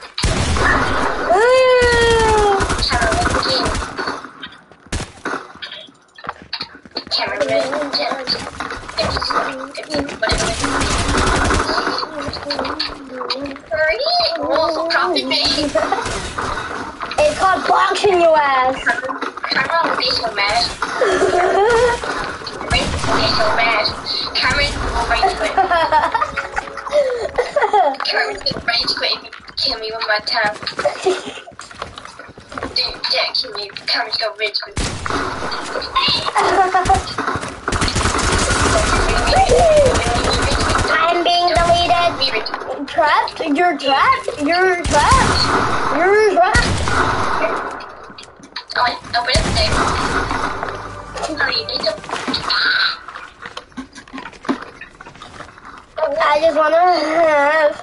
It's called boxing your ass. Cameron will be so mad. Cameron will be so mad. Cameron will rage quit. Cameron will rage quit if you kill me one more time. Dude, yeah, kill me. Cameron's gonna rage quit. I'm being deleted. Trapped? You're trapped? You're trapped? You're trapped? Oh, wait, open it there. Oh, you need to. I just wanna have.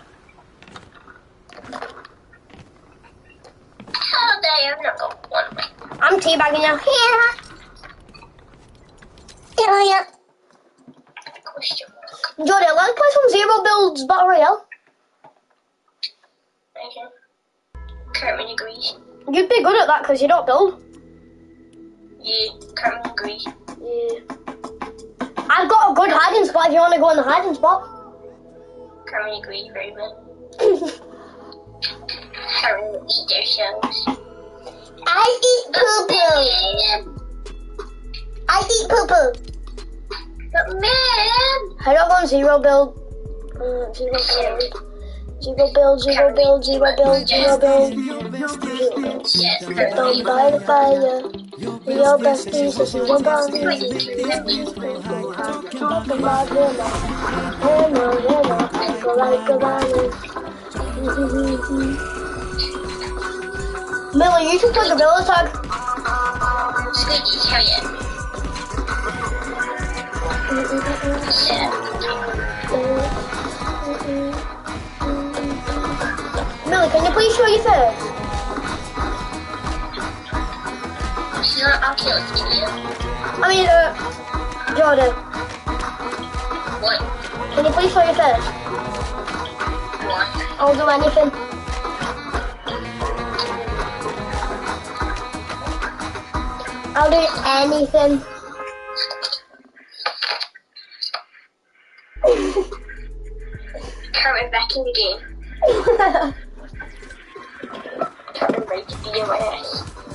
How dare you not go one way? I'm teabagging now. Yeah. Question mark. Jody, let's play some Zero Builds Battle Royale. Okay. Kermit agrees. You'd be good at that because you don't build. Yeah, Kermit agrees. Yeah. I've got a good hiding spot if you want to go in the hiding spot. Kermit agrees very well. Kermit will eat their shells. I eat poo-poo. I eat poo-poo. But man! I don't go on Zero Build. Zero Build. Zero Build, Zero Build, Zero Build, Zero Build. Yes, Don't by the fire. Your bestie says you want to be. Talk about Hannah. Go like a lion. Millie, you should play Gorilla Tag. Squeaky, hell yeah. Millie, can you please show your face? She's not on kill video. I mean, Jordan, What? can you please show your face? What? I'll do anything. I'll do anything. Kermit back in the game. Kermit ready to beat your ass.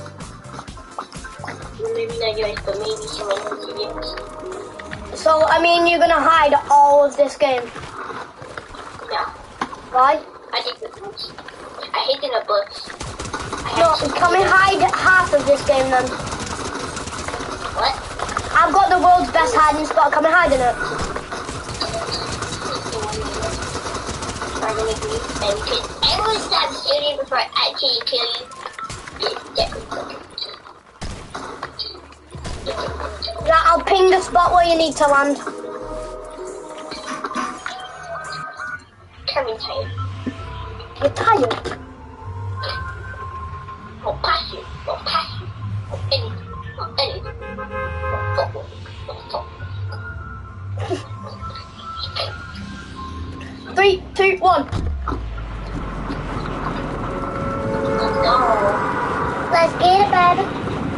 Maybe not yours, but maybe someone else's. So, I mean, you're gonna hide all of this game. No, Why? I did the books. I hate the books. No, can we hide half of this game then? What? I've got the world's best hiding spot. Can we hide in it? I'm gonna agree and get will stop shooting before I actually kill you. Right, I'll ping the spot where you need to land. Coming tired. You're tired. I'll pass you. I'll pass you. Anything. Anything. I'll fuck. 3, 2, 1. Let's go. Let's get it, baby.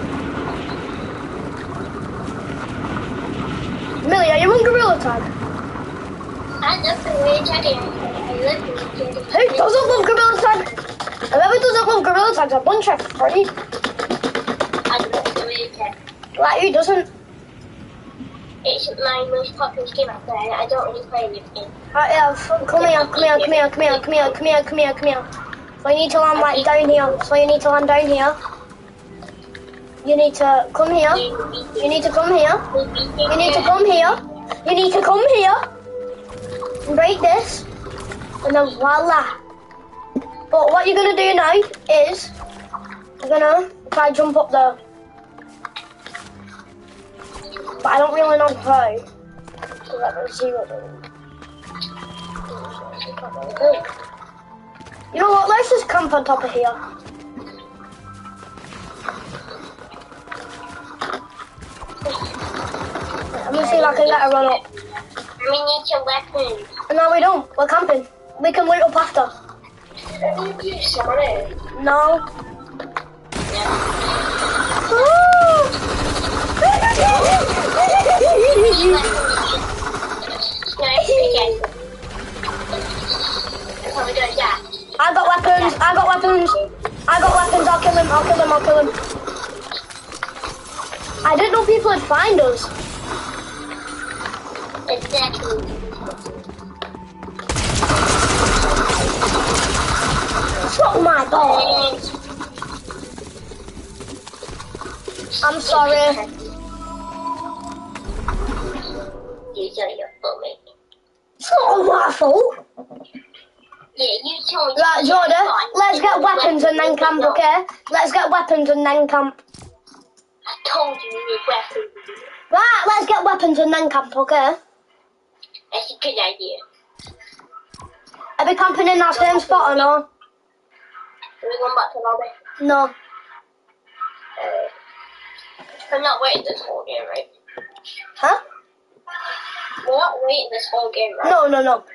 Millie, are you on Gorilla Tag? I love the way you're talking. I love the way you're Who doesn't love Gorilla Tag? Whoever doesn't love Gorilla Tag's a bunch of freaks. I love the way you're talking. Like, who doesn't? It's my most popular game out there, and I don't really play this game. Right, yeah, come here. So you need to land like down here. So you need to land down here. You need to come here. You need to come here. You need to come here. You need to come here. And break this. And then voila. But what you're going to do now is you're going to try jump up there. But I don't really know how. So let me see what you know what, let's just camp on top of here. I'm gonna see if I can let her run up. We need your weapons. No, we don't. We're camping. We can wait up after. Let me use someone else. No. I got weapons. I'll kill him. I didn't know people would find us. Exactly. Oh my god. I'm sorry. These are your fault. It's not my fault. Yeah, you told me. Right, Jordan, let's get weapons and then camp, okay? Let's get weapons and then camp. I told you need weapons. Right, let's get weapons and then camp, okay? That's a good idea. Are we camping in that same spot or no? Are we going back to lobby? No. I'm not waiting this whole game, right? Huh? We're not waiting this whole game, right? No.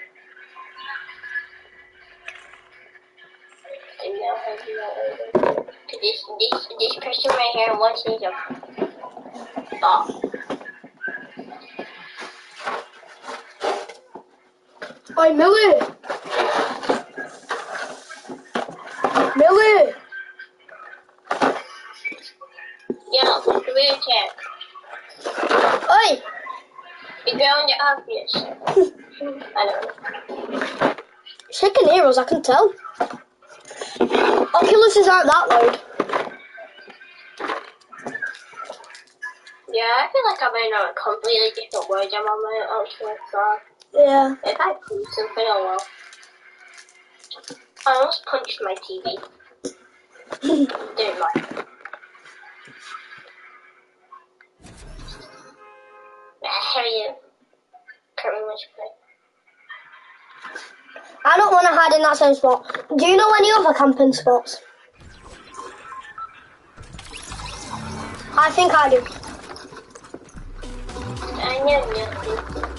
This person right here wants me to stop. Oi, Millie! Yeah, wheelchair. Oi! You're going to obvious. I don't know. Chicken heroes, I can tell. Oculuses aren't that loud. Yeah, I feel like I'm in a completely different world. I'm on my own so Yeah. if I do something, oh well. I almost punched my TV. Didn't mind. How are you? Can't remember what you play. I don't want to hide in that same spot. Do you know any other camping spots? I think I do. I know nothing.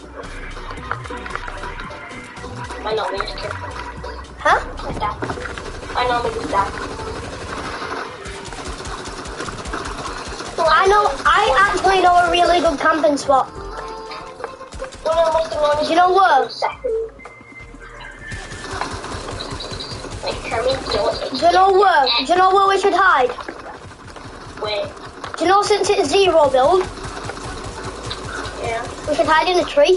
I know me just kidding. Huh? Like that. I know me just that. I actually know a really good camping spot. Well, no, most of the Do you know where? second. Like Kermit Jones. Do you know where we should hide? Wait. Do you know since it's zero build, Yeah. we should hide in a tree?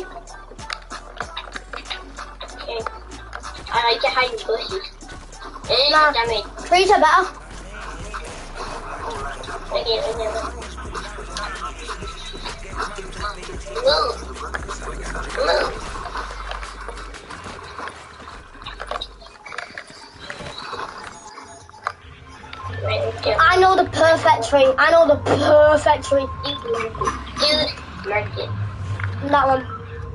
Okay. I like to hide in bushes. Nah. Damage. Trees are better. Again. Move. I know the perfect tree. I know the perfect tree. Dude, mark it. That one.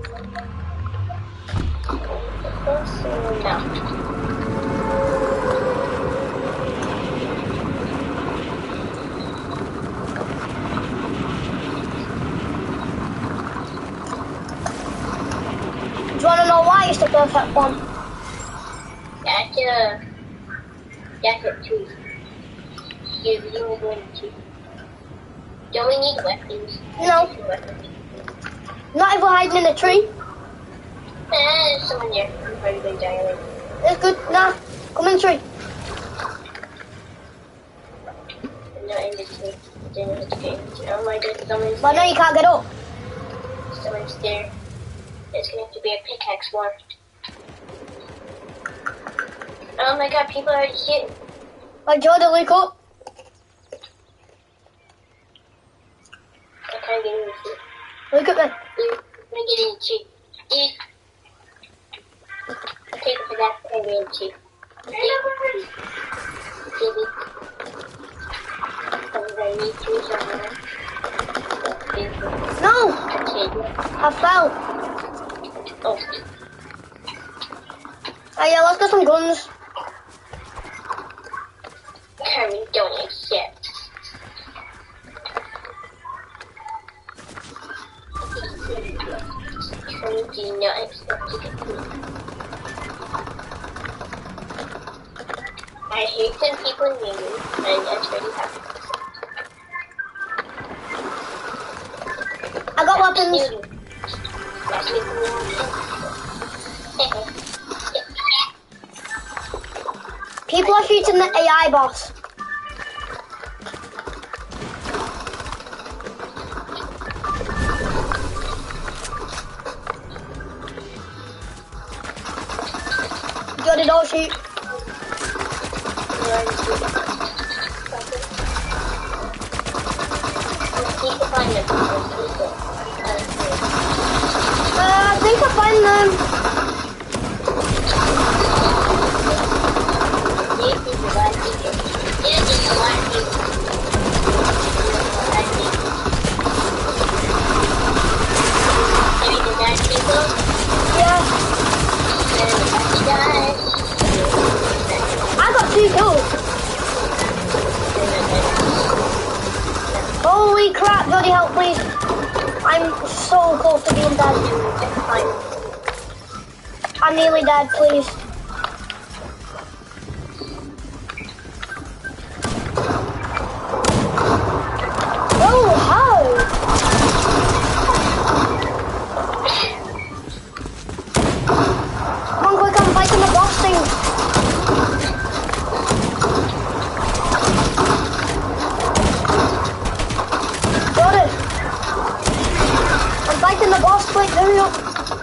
No. Do you want to know why it's the perfect one? That's a tree. You really going to. Don't we need weapons? No. Not if we're hiding in a tree. There's someone there. I'm probably going to die already. It's good. Nah. Come in the tree. I'm not in the tree. Oh my god, someone's But now you can't get up. Someone's there. There's going to have to be a pickaxe war. Oh my god, people are here. Like Jordan, look up. I can't get in the tree. Look at me. Dude, I'm gonna get in the tree. Dude. Take it for that. I'm gonna get in the tree. Baby. I'm gonna need trees on there. No. Okay. I fell. Oh. Oh yeah, let's get some guns. Carmen, don't accept. Carmen, do not accept to get me. I hate when people name me, and that's really happy. I got weapons. That's me. People are shooting the AI boss. Jordan, don't shoot. I think I find them. Yeah. I got 2 kills. Holy crap, bloody help please. I'm so close to being dead. I'm nearly dead, please. Oh, how? Come on, quick, I'm fighting the boss thing. Jordan. I'm fighting the boss, quick, hurry up.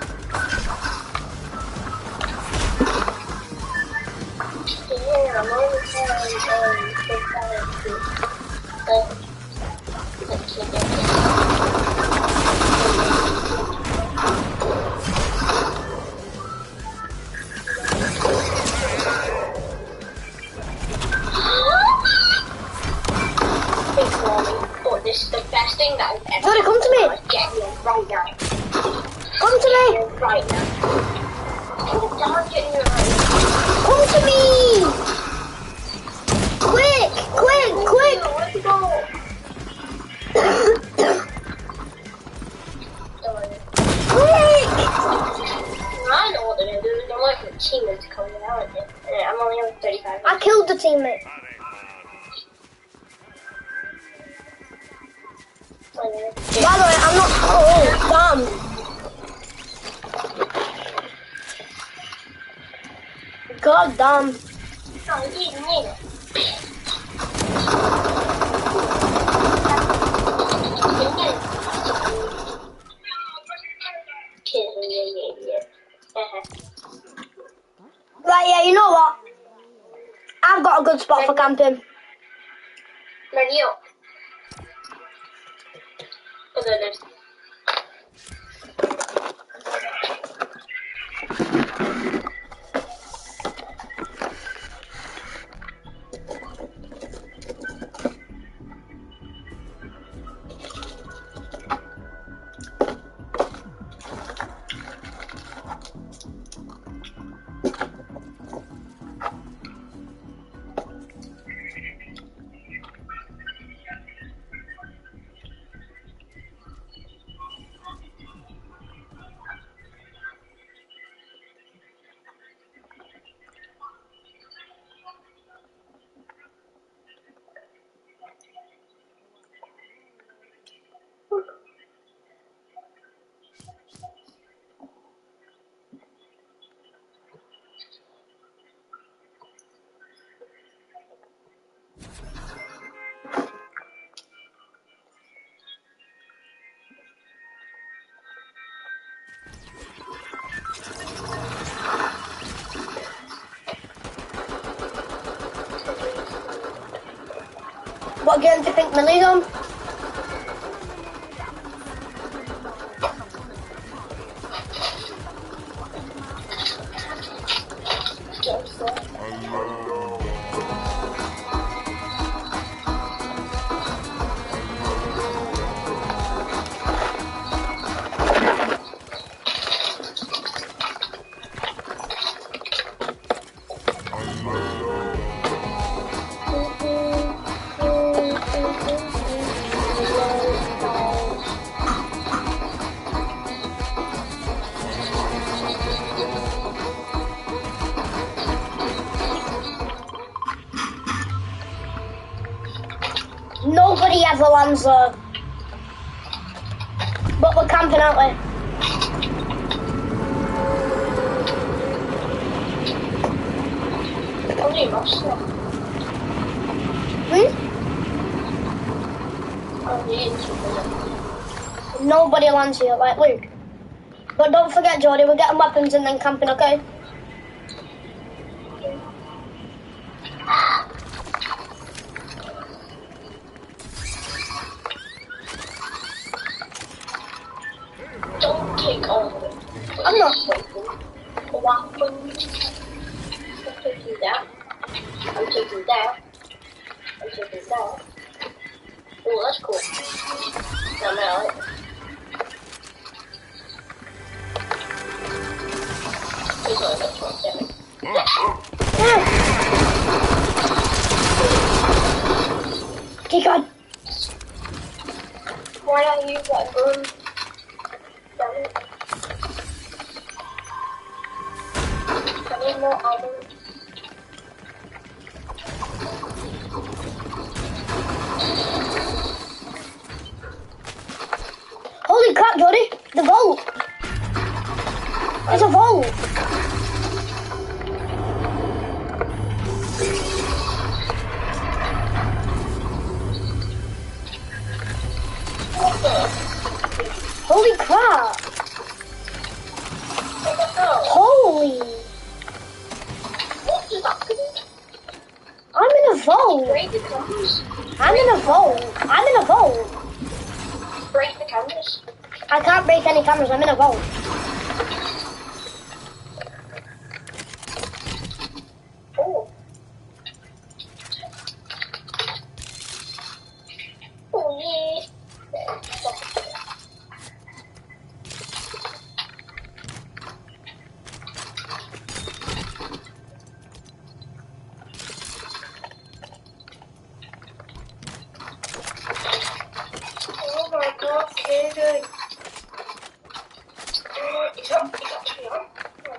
This is the best thing that I've ever Jordan, come to me. Get you right now. Come to me. Right now. Don't get you right Come to me. Quick, quick, quick. Where'd you go? Quick. I know what they're gonna do. They're like the teammates coming out of it. I'm only on 35. I killed the teammate. By the way, I'm not. Oh, damn. God damn. Oh, you didn't need it. Right, yeah, you know what? I've got a good spot for camping. Ready up. Oh, there it is. What game do you think Millie's on? Nobody ever lands there. But we're camping, aren't we? Only most of Nobody lands here, like Luke. But don't forget, Jordy, we're getting weapons and then camping, okay? Don't take all of it. I'm not. Weapons. I'm taking that. I'm taking that. I'm taking that. Oh, that's cool. I'm out. There's only this one there. Okay, God. Why not use that gun? Damn it. I need more armor. Holy crap, Jordy. The vault. It's a vault. Holy crap. Holy. What is happening? I'm in a vault. Break the cameras. I'm in a vault. I'm in a vault. Break the cameras. I can't break any cameras. I'm in a vault. Oh. Oh, yeah. Oh my god, Kaden. Is that turning on?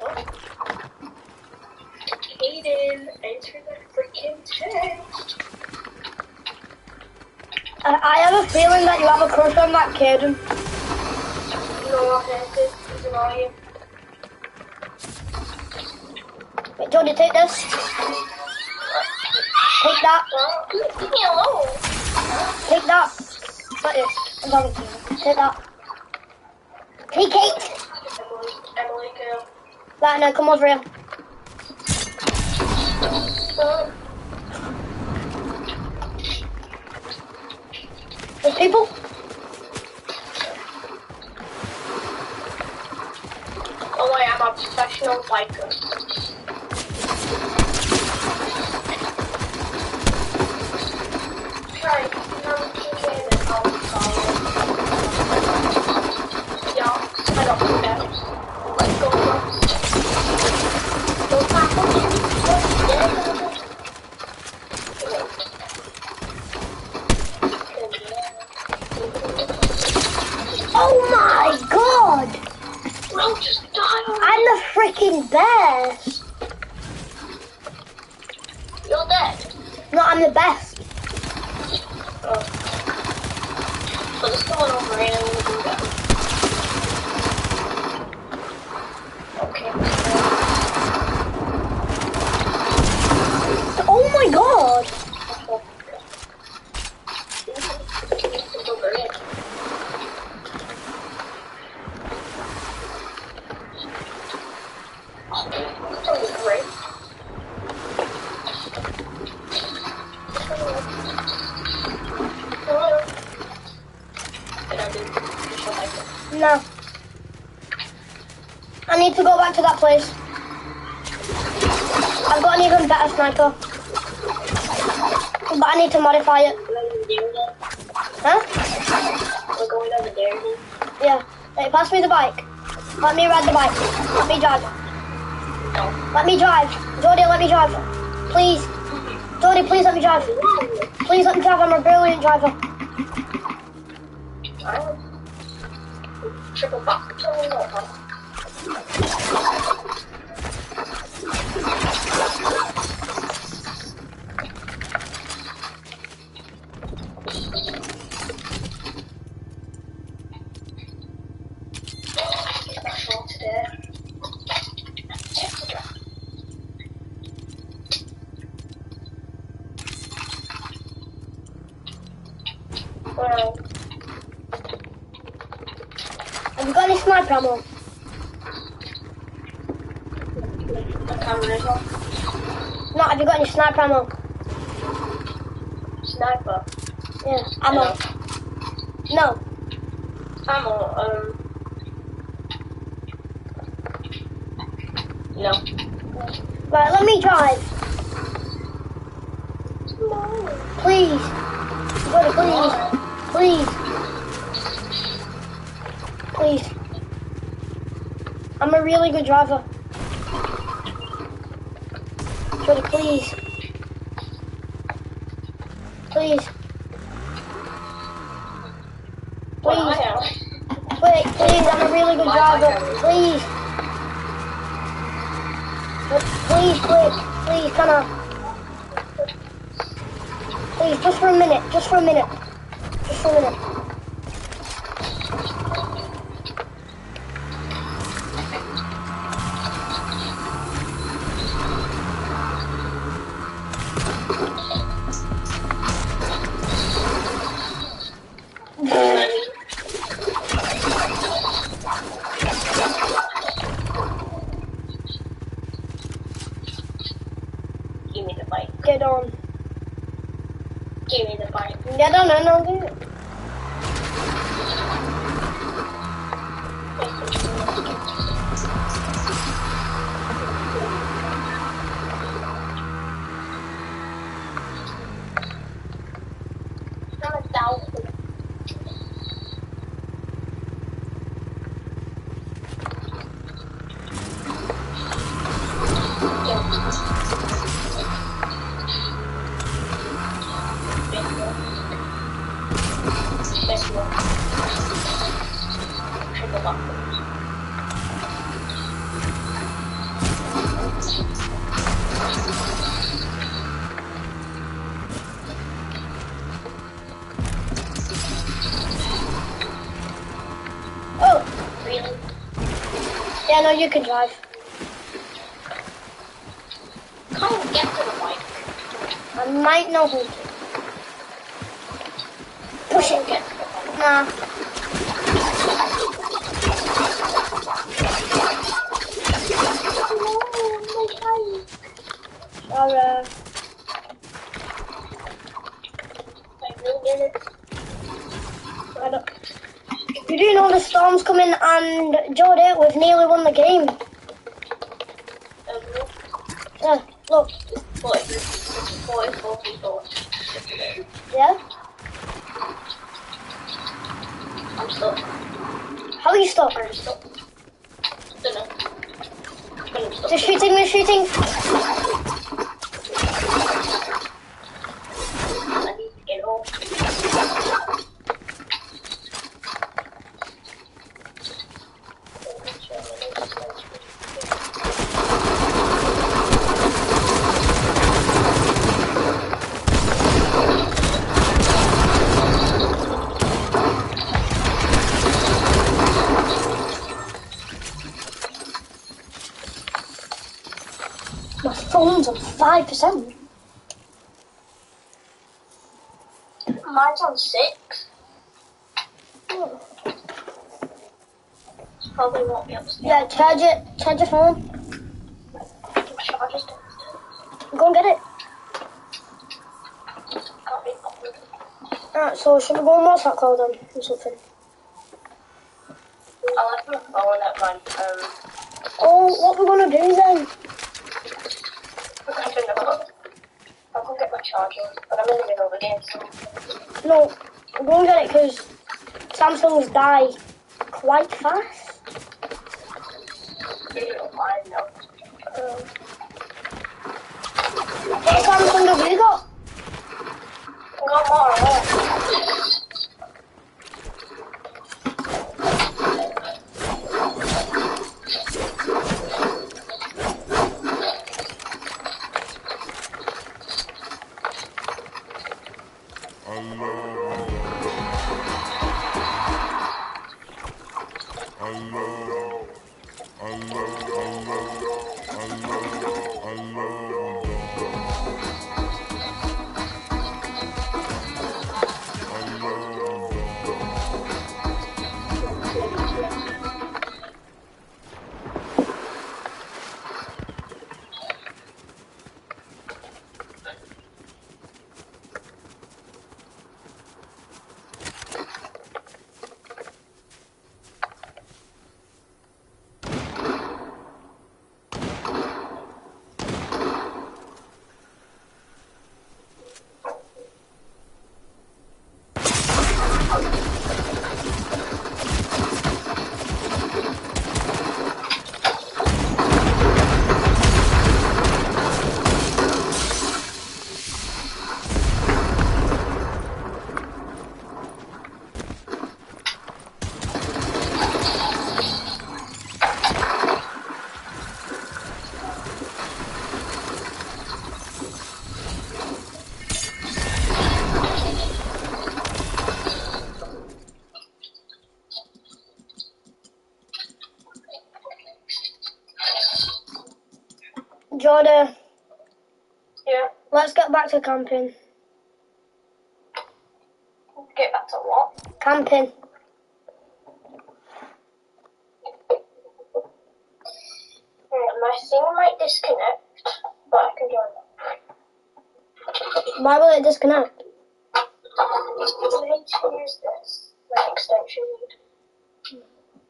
Kaden, enter the freaking text. I have a feeling that you have a crush on that kid. No, I haven't. He's annoying. Wait, Jordy, take this. Take that. Leave me alone. Take that. Not this. I'm talking to you. Take that. Take it. Emily, girl. Right, now come over here. There's people. Oh, I am a professional biker. Try, yeah, I got two bells. Let's go, girls. Don't pass on me. Oh my god! Bro, just die. I'm the freaking best. You're dead. No, I'm the best. Oh. So there's someone over here and we'll do that. Okay. Oh my god! It's over here. Oh, that's only great. to that place. I've got an even better sniper. But I need to modify it. Huh? We're going over there then? Yeah. Hey, pass me the bike. Let me ride the bike. Let me drive. No. Let me drive. Jordy, let me drive. Please. Jordy, please let me drive. Please let me drive. I'm a brilliant driver. Triple back. Well, Have you got any sniper ammo? the camera is on. No, have you got any sniper ammo? Sniper. Yeah, ammo. No. Ammo, no. Right, let me drive. Please. Jordy, please. Please. Please. I'm a really good driver. Jordy, please. Please. Well, I Please. am. Wait, please, I'm a really good driver. Please. Please, quick. Please, come on. Please, just for a minute. Just for a minute. Just for a minute. Give me the bike. Get on. Give me the bike. Get on, I know it. I'm a doubtful. Best one. Triple backwards. Oh, Really? yeah, no, you can drive. Can't get to the bike. I might know who to. Push it. Get to the bike. Nah. Alright. I will get it. I don't. You do know the storm's coming, and Jordy, we've nearly won the game. Yeah, look. 44 people. Yeah? I'm stuck. How are you stuck? I'm stuck. Don't know. But I'm stuck. They're shooting, they're shooting. I need to get off. My phone's on 5%. Mine's on 6. Oh. Probably won't be able to Yeah, charge it. Charge your phone. charge it. Go and get it. Can't be bothered. Alright, so should we go on WhatsApp call then or something? I left my phone at my Oh, what we're gonna do then? I don't know. I'll go get my charger, but I'm in the middle of the game, so... No, go and get it because Samsungs die quite fast. I know. What Samsung have you got? I got more or less. Jordan, Yeah. let's get back to camping. Get back to what? Camping. My thing might disconnect, but I can join that. Why will it disconnect? I need to use this, like extension lead.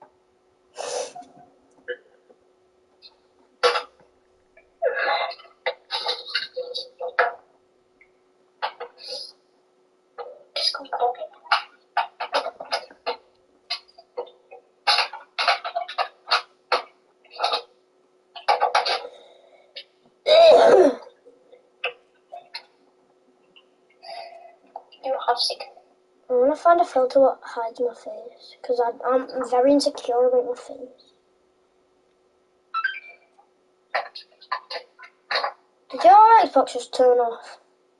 Just go copy. You have sick. I want to find a filter that hides my face because I'm very insecure about my face. Did your Xbox just turn off?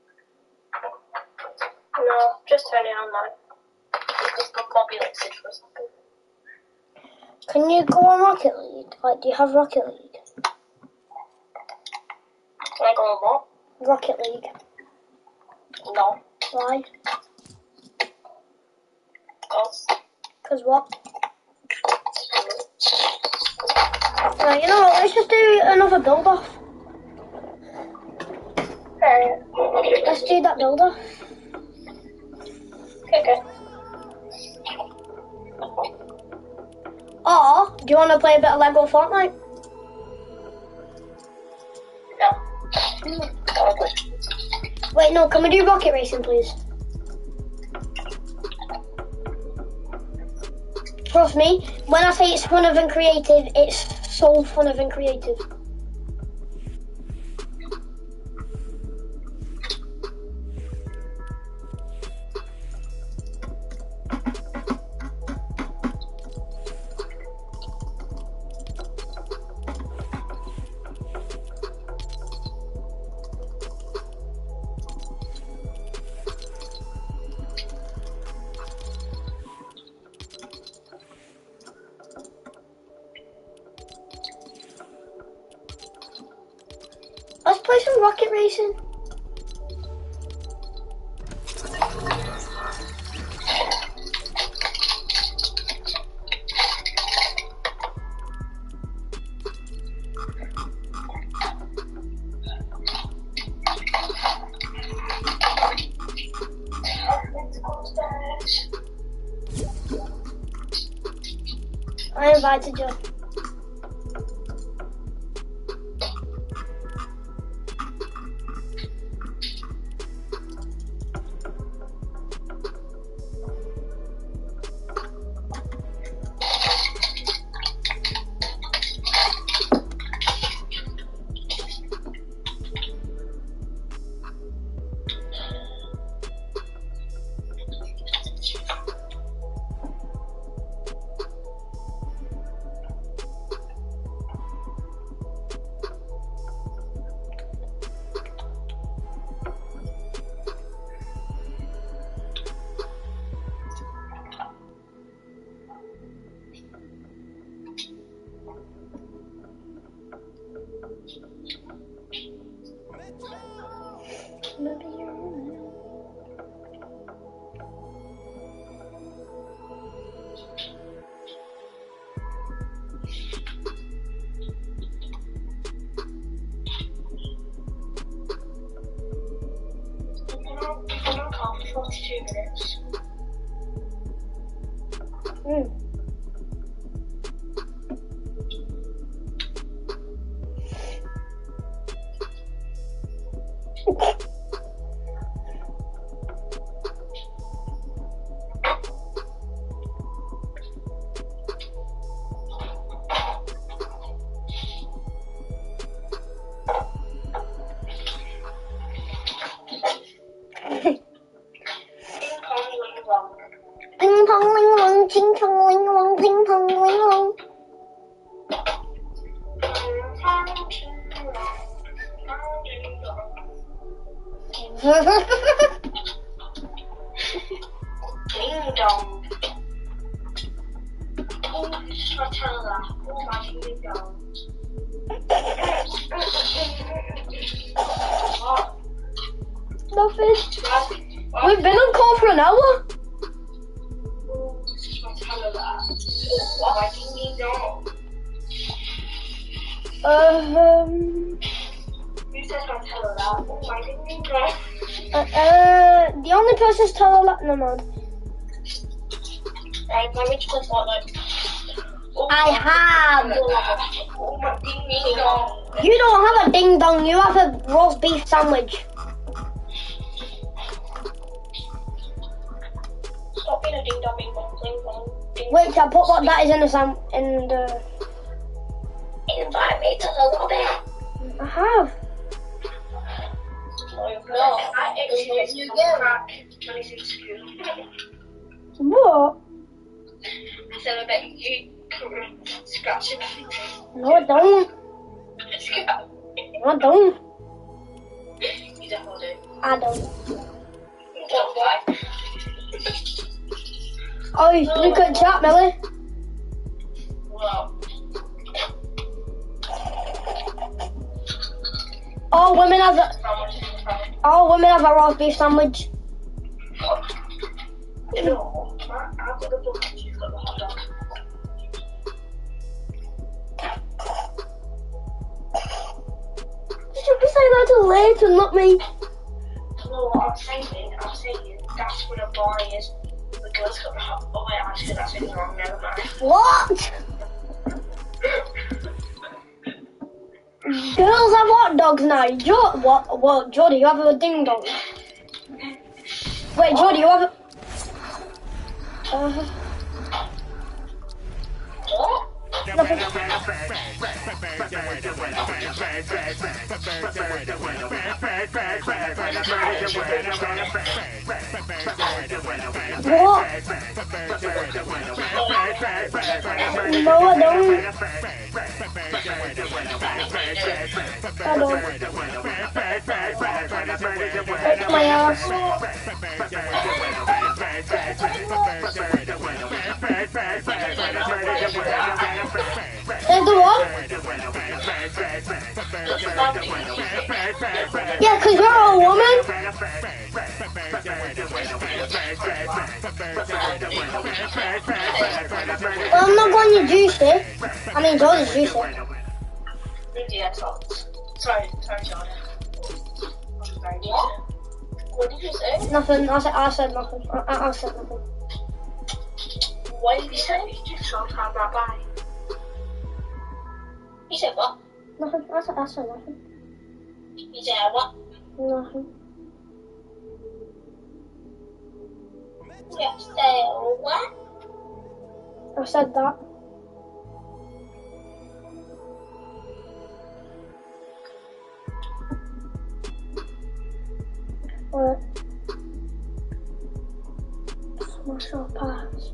No, just turn it on like. Just go copy like sit for a second. Can you go on Rocket League? Like, do you have Rocket League? Can I go on what? Rocket League. No. Why? Because. What? Right, you know what, let's just do another build-off. Let's do that build-off. Okay. Or, do you want to play a bit of Lego Fortnite? No. Okay. Wait, no, can we do rocket racing, please? Trust me, when I say it's fun and creative, it's so fun and creative. Let's play some rocket racing. I invited you. 2 minutes. Mm. Ping pong ling long, ting tong ling long, ping pong ling long. Ding dong. Oh, just try to tell her that. Oh my ding dong. What? Nothing. We've been on call for an hour. Oh, just try to tell her that. Oh my ding dong. You said try to tell her that. Oh my ding dong. The only person's tell her that. No, no. Right, let me just play Fortnite. Oh, I have. oh my ding dong. You don't have a ding dong. You have a roast beef sandwich. Stop being a ding dong, ding dong, ding dong. Wait, I put what that is in the in the. Invite me to the lobby. I have. No, I actually you get crack when he's in school. What? I said I bet you scratch him. No, I don't. I don't. You definitely do. I don't. Don't lie. Oh, you could chat, Millie. Well, All women have a roast beef sandwich. no, I've got the book and you've got the hot dog. You should be saying that to later, not me. No, I'm saying that's what a boy is. The girl's got the hot. Oh wait, actually that's it wrong. Never mind. What? Girls have hot dogs now. What? Jody, you have a ding dong. Wait, Jody, you have a. What? What? No, I don't. I don't. That's my ass. There's the one? Yeah, because you're a woman. Well, I'm not going to juice it. I mean, Jordan's juice it. Yeah, sorry, Jordan. What? What did you say? Nothing. I said nothing. I said nothing. What did you say? You just talked about bye. You said what? Nothing. I said nothing. You said what? Nothing. You said what? I said that. What? Smash or pass?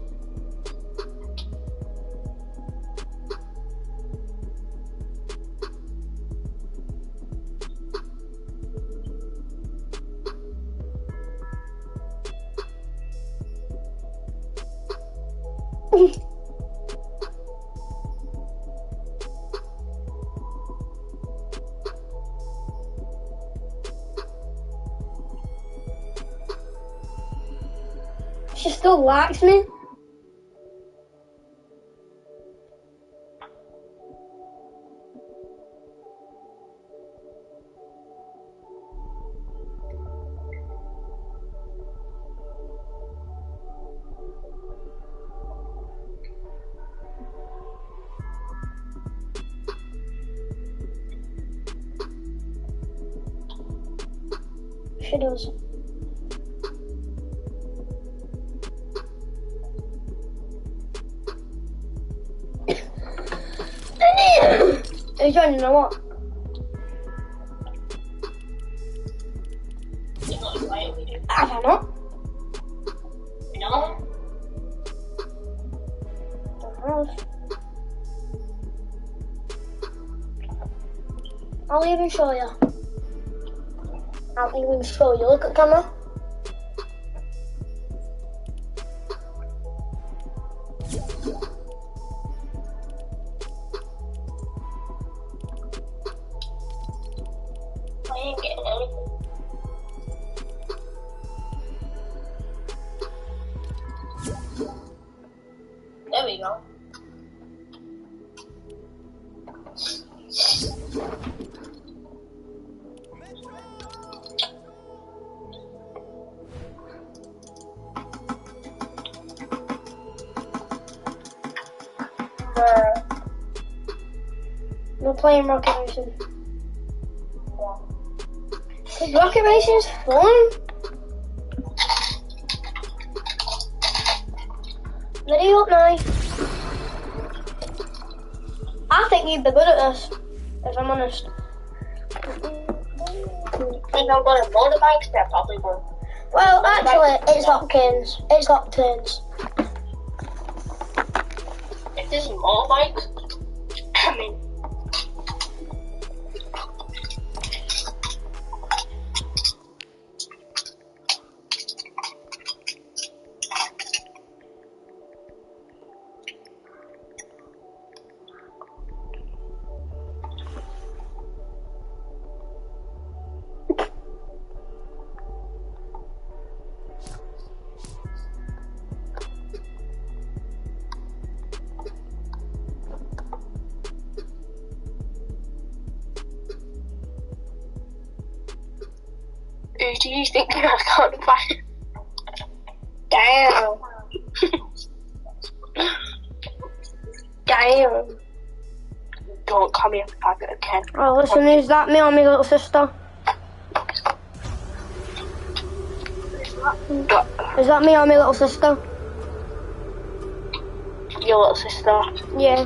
She still likes me. She does. Are you joining or what? You're not invited me, dude. Have I not? No? I'll even show you. I'll even show you. Look at the camera. I ain't getting anything. There we go. We're playing Rocket Racing. Cause Rocket Racing's fun. Video up now. I think you'd be good at this, if I'm honest. Think I'm going to motorbikes? They're probably won't. Well, actually, it's Hopkins. It's Hopkins. If this is motorbikes, I mean, who do you think I can't find? Damn. Damn. Don't call me a packet of Ken. Oh, listen, is that me or my little sister? Is that me or my little sister? Your little sister. Yeah.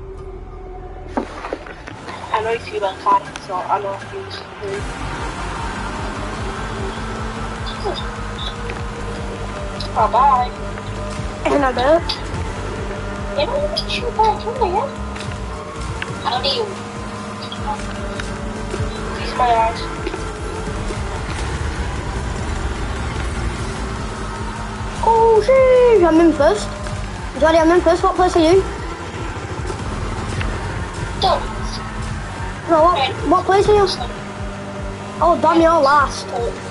I know you well, Kai, so I know who's who. Oh, bye. In a bit. You know, what you back in there? How do you? These are my eyes. Oh, shit. I'm in first. Johnny, I'm in first. What place are you? Don't. No, what place are you? Oh, damn, you're last.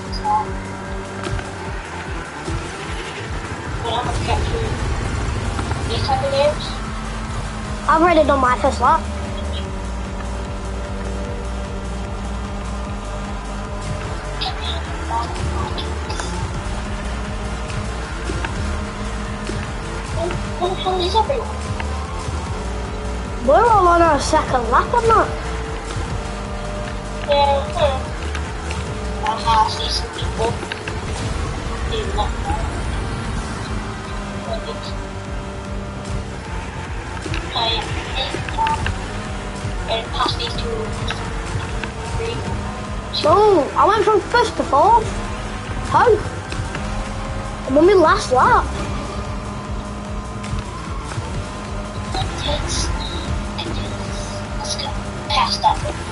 When I'm gonna get through these type of games. I've already done my first lap. What the hell is everyone? We're all on our second lap on that. Yeah, I see some people doing that. And past these two, three. No, I went from first to fourth. How? I'm on my last lap. Let's go past that one.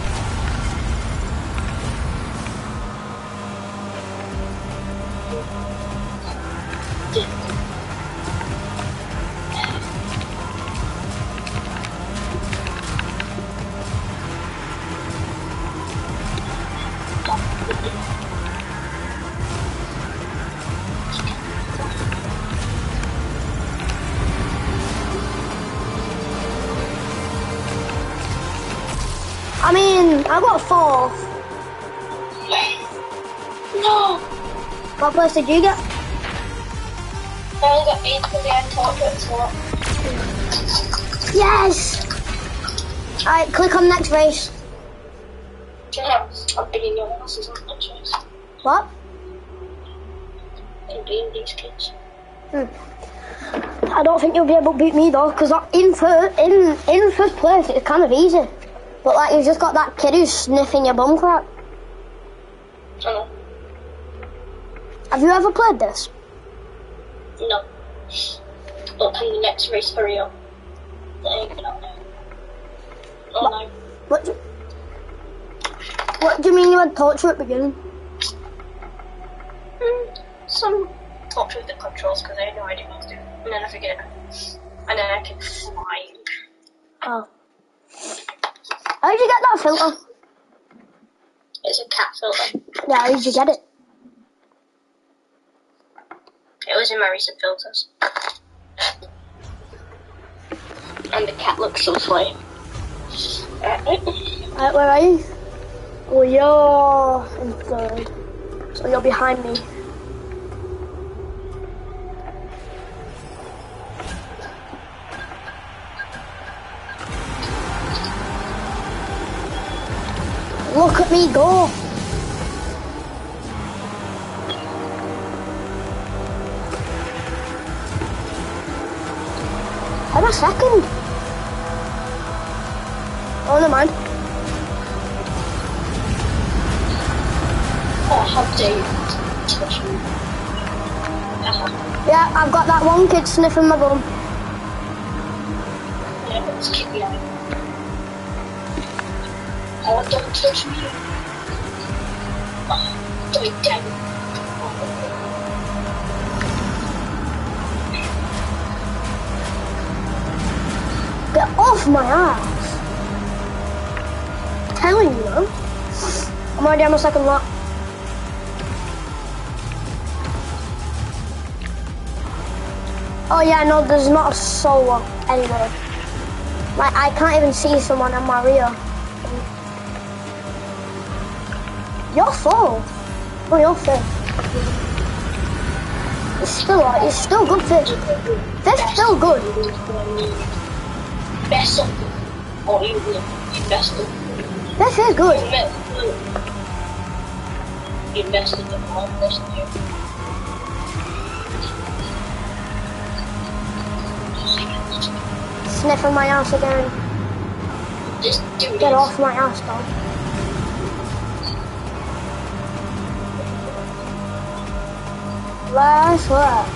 I mean, I got fourth. No! What place did you get? I only got 8 because I had talked to it so. Yes! Alright, click on next race. Yes, I'm beating your asses on the chase. What? In beating these kids. I don't think you'll be able to beat me though, because in first place it's kind of easy. But like you've just got that kid who's sniffing your bum crack. I know. Have you ever played this? No. But in the next race, hurry up. That ain't gonna now. Oh no. What do you mean you had torture at the beginning? Some talk with the controls because I had no idea what to do. And then I forget. And then I can fly. Oh. How did you get that filter? It's a cat filter. Yeah, how did you get it? It was in my recent filters. And the cat looks so sweet. Right, where are you? Oh, you're in third. So you're behind me. Look at me go! I'm a second. Oh, never mind. Oh, how dare you touch me. Yeah, I've got that one kid sniffing my bum. Yeah, but it's kick me out. Oh, don't touch me. Oh, do it down. Get off my ass. I'm telling you, man. I'm already on my second lap. Oh yeah, no, there's not a soul anymore. Like, I can't even see someone on my rear. You're full. Oh, you're fifth. It's still good fifth. Fifth's still good. Best of or you best of. Fifth is good. You best of the all best of you. Sniffing my ass again. Just do Get off my ass, dog. Last lap.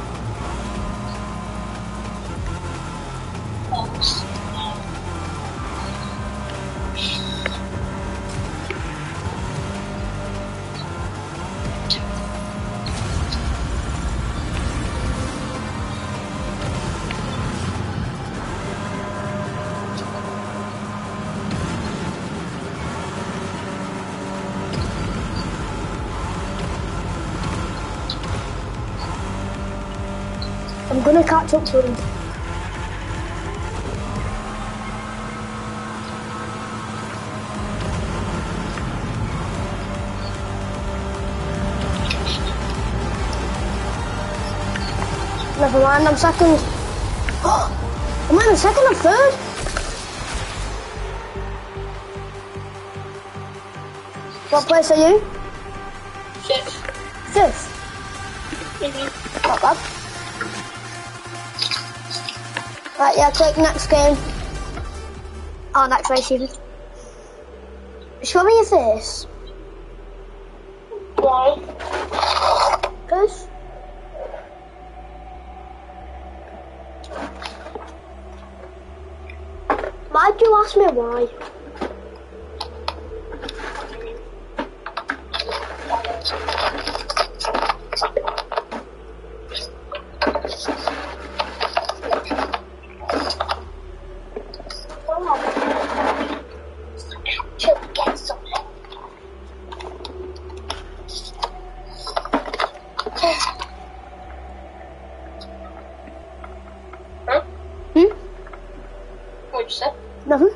I'm gonna catch up to him. Never mind, I'm second. Am I in second or third? What place are you? Fifth. Fifth. Mm-hmm. Not bad. Right, yeah, take next game. Oh, next race even. Show me your face. Why? Cause why'd you ask me why? What'd you say? Nothing.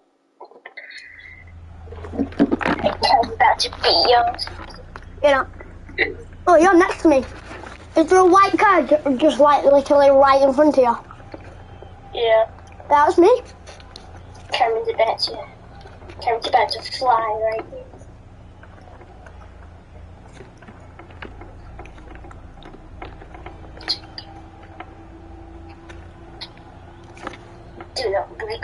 I'm about to be young. You know. Oh, you're next to me. Is there a white car just like literally right in front of you? Yeah. That's me. Cameron's about to fly right here. Do not break.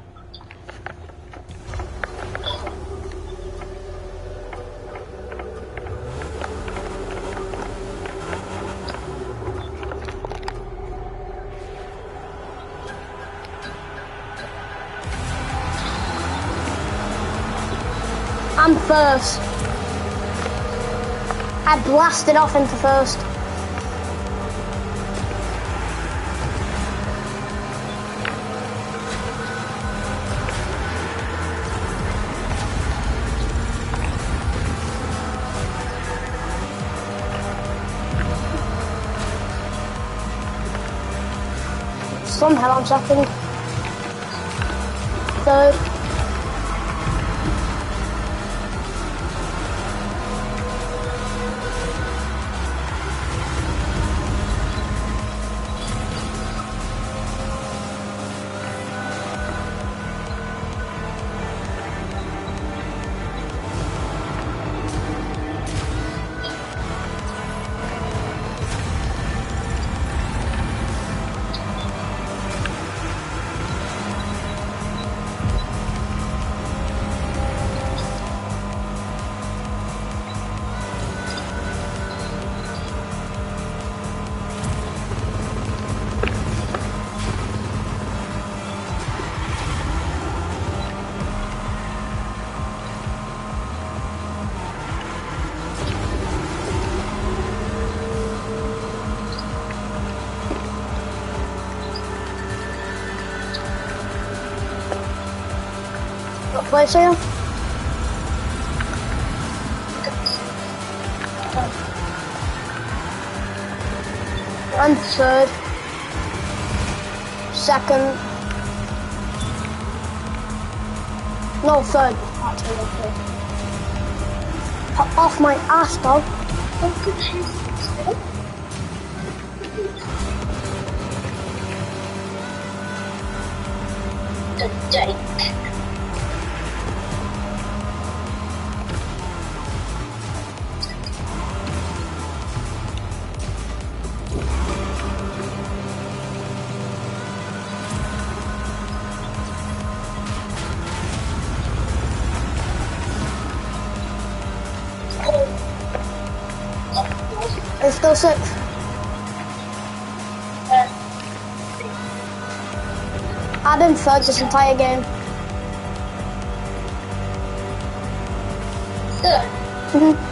I'm first. I blasted off into first. Somehow I'm second. Third. What place are you? I'm third. Second. No, third. Actually, third. Pop off my ass, dog. The dike. It's still sixth. I've been third this entire game. Third. Mm-hmm.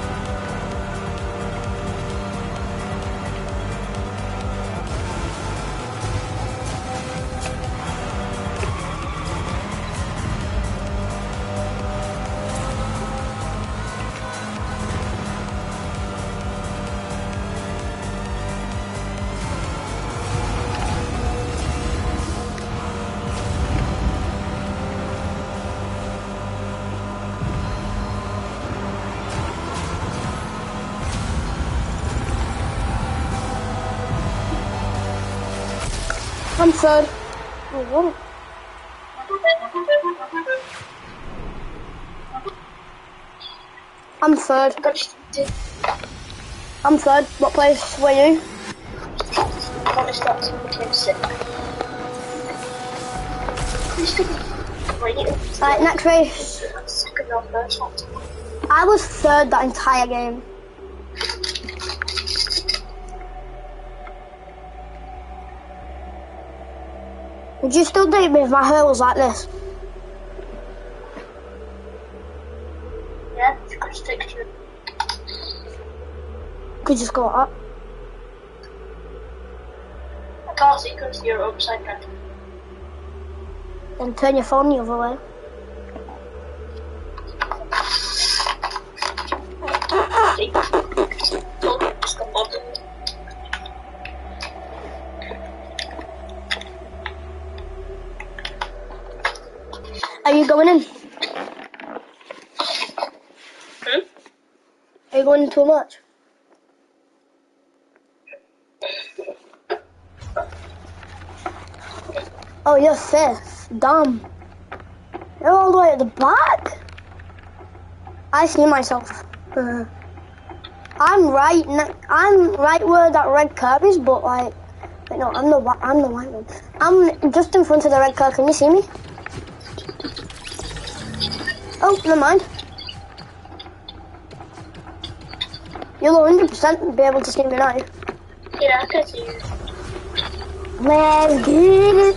I'm third. Oh, what? I'm third. I'm third. What place were you? Right, next race. I was third that entire game. Would you still date me if my hair was like this? Yeah, you could stick to it. Could just go up. I can't see because you're upside down. Then turn your phone the other way. Just come on. Are you going in? Hmm? Are you going into a match? Oh, you're 5th. Damn. You're all the way at the back. I see myself. I'm right where that red curve is, but like, wait, no, I'm the white one. I'm just in front of the red curve. Can you see me? Oh, never mind. You'll 100% be able to see me now. Yeah, I can see you. Let's get it.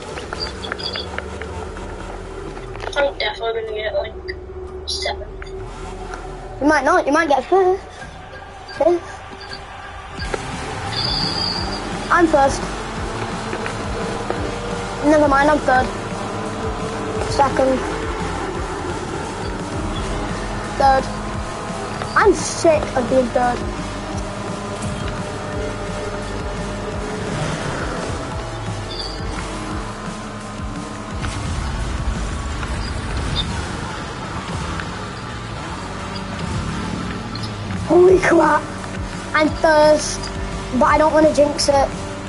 I'm definitely gonna get like 7th. You might not. You might get 1st. 5th. I'm 1st. Never mind, I'm 3rd. 2nd. 3rd. I'm sick of being 3rd. Holy crap. I'm 1st, but I don't want to jinx it.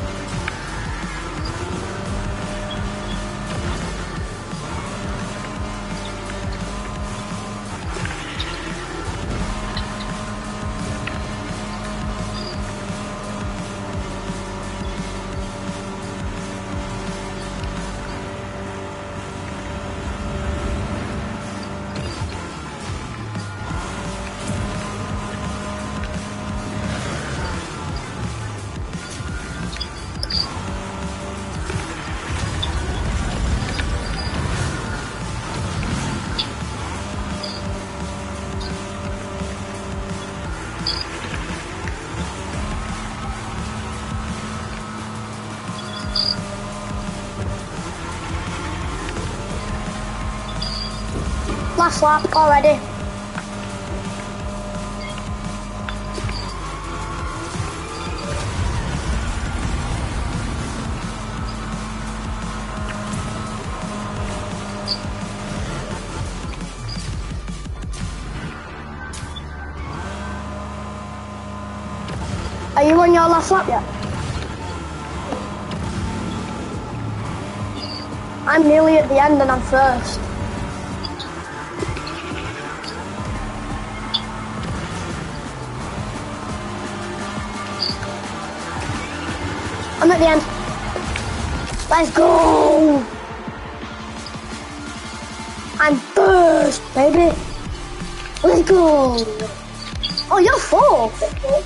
Last lap already. Are you on your last lap yet? I'm nearly at the end and I'm 1st. I'm at the end. Let's go! I'm 1st, baby. Let's go! Oh, you're 4th.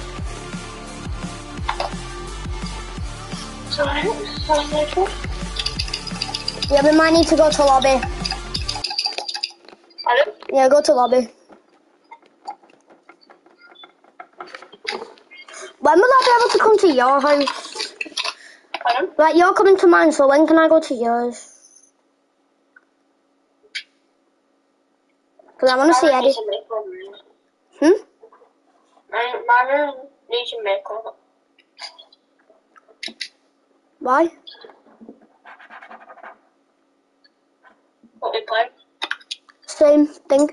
Yeah, we might need to go to lobby. Pardon? Yeah, go to lobby. When will I be able to come to your house? Pardon? Like, you're coming to mine, so when can I go to yours? Because I want to see Eddie. My room needs a makeover. Why? What we play? Same thing.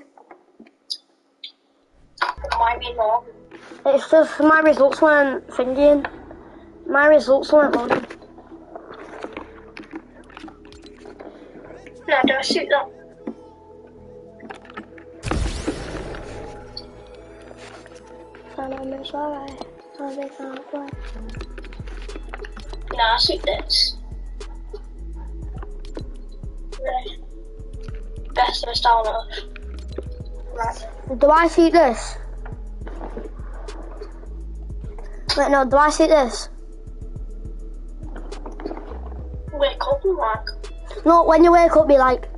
Why me more? It's just my results weren't thinking. My results weren't loading. No, do I shoot that? No, I shoot this. Right. Best of a style enough. Right. Do I shoot this? Wait, no, do I shoot this? Wake up and like. No, when you wake up, be like,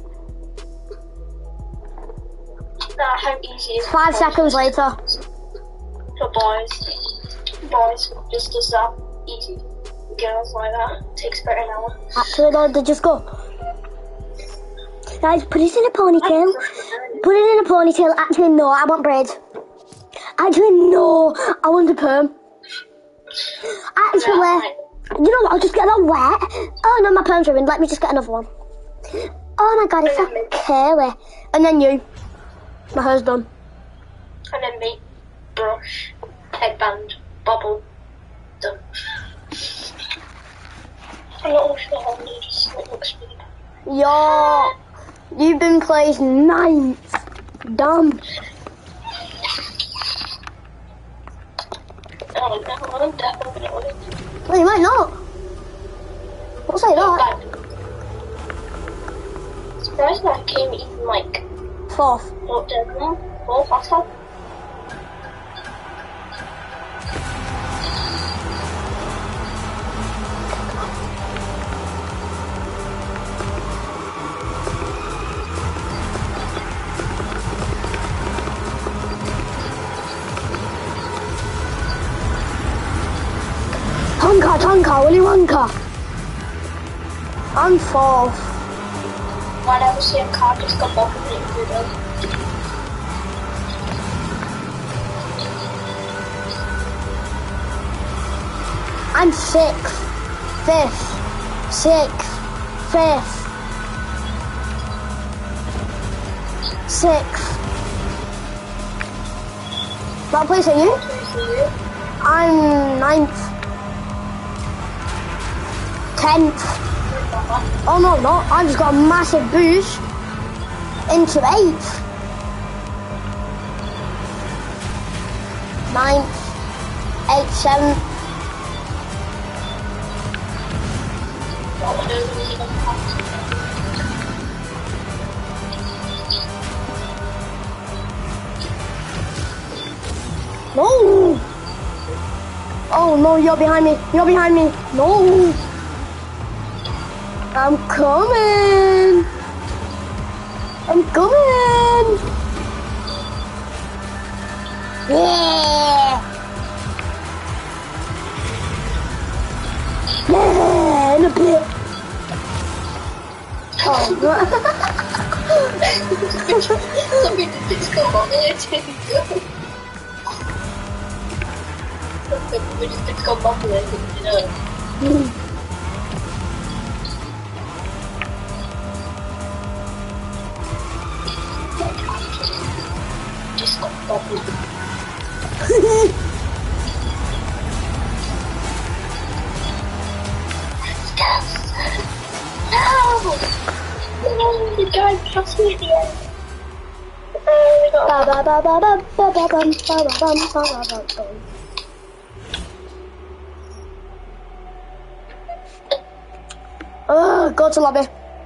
Nah, how easy is it? 5 seconds later. For boys, just does that easy. Girls like that takes about an hour. Actually, though, they just go. Guys, put it in a ponytail. Put it in a ponytail. Actually, no, I want braids. Actually, no, I want a perm. Actually, you know what? I'll just get that wet. Oh no, my perm's ruined. Let me just get another one. Oh my god, it's so curly. And then you. My hair's done. And then me, brush, headband, bubble, done. I'm not sure how many, just it looks really good. You've been placed 9th. Damn. Oh, no, I'm definitely gonna win. No, you might not. I'll say that. Surprised that I came even like 4th. not dead now. Well, last time. Tonka, Willy Wonka. I'm 4th. Whenever see a car just come up and it through them. I'm 6th. 5th. 6th. 5th. 6th. What place are you? I'm 9th. 10th. Oh no, no, I just got a massive boost into 8th. 9th. 8th, 7th. No! Oh no, you're behind me. You're behind me. No! I'm coming! I'm coming! Yeah! Yeah! In a bit! Oh, Something just come on there too. We just did come up with it, you know. Just got bubbled. No! Oh, the guy passed me at the end. ba ba ba ba ba ba ba bum, ba ba bum, ba ba bum, bum. Go to lobby.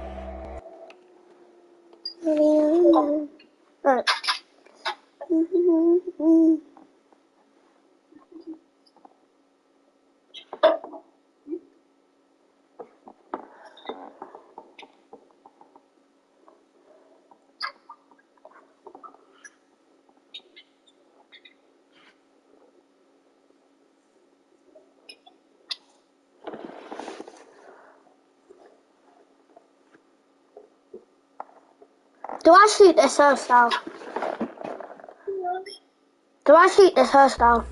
Alright. Do I shoot this hairstyle? Do I shoot this hairstyle?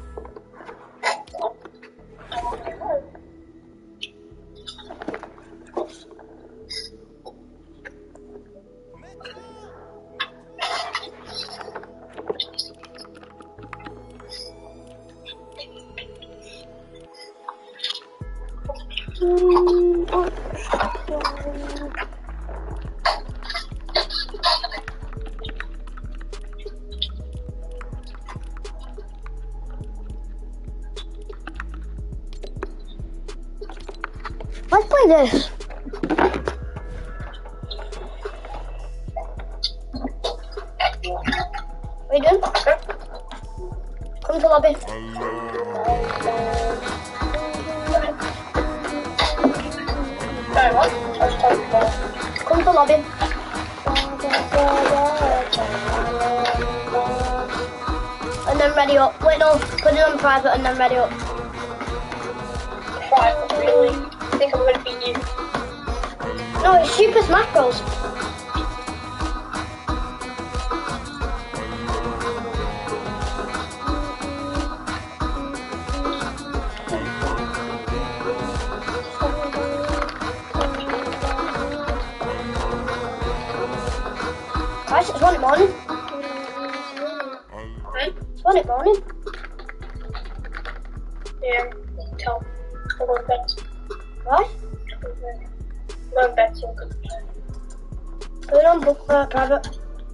Let's play this. What are you doing? Come to lobby. Sorry, what? I was talking about. Come to lobby. And then ready up. Wait, no. Put it on private and then ready up. Private, really? I think I'm gonna beat you. No, it's Super Smash Bros. Guys, it's 1 in the morning. It's 1 in the morning. Yeah, tell. I'll go to bed. Right? Going back to a good plan. Put on book private.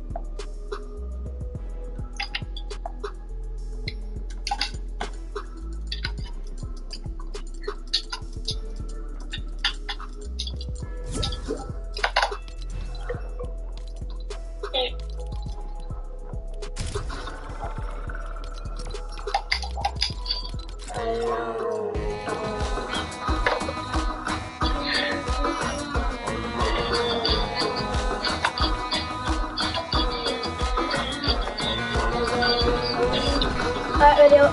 Alright, radio.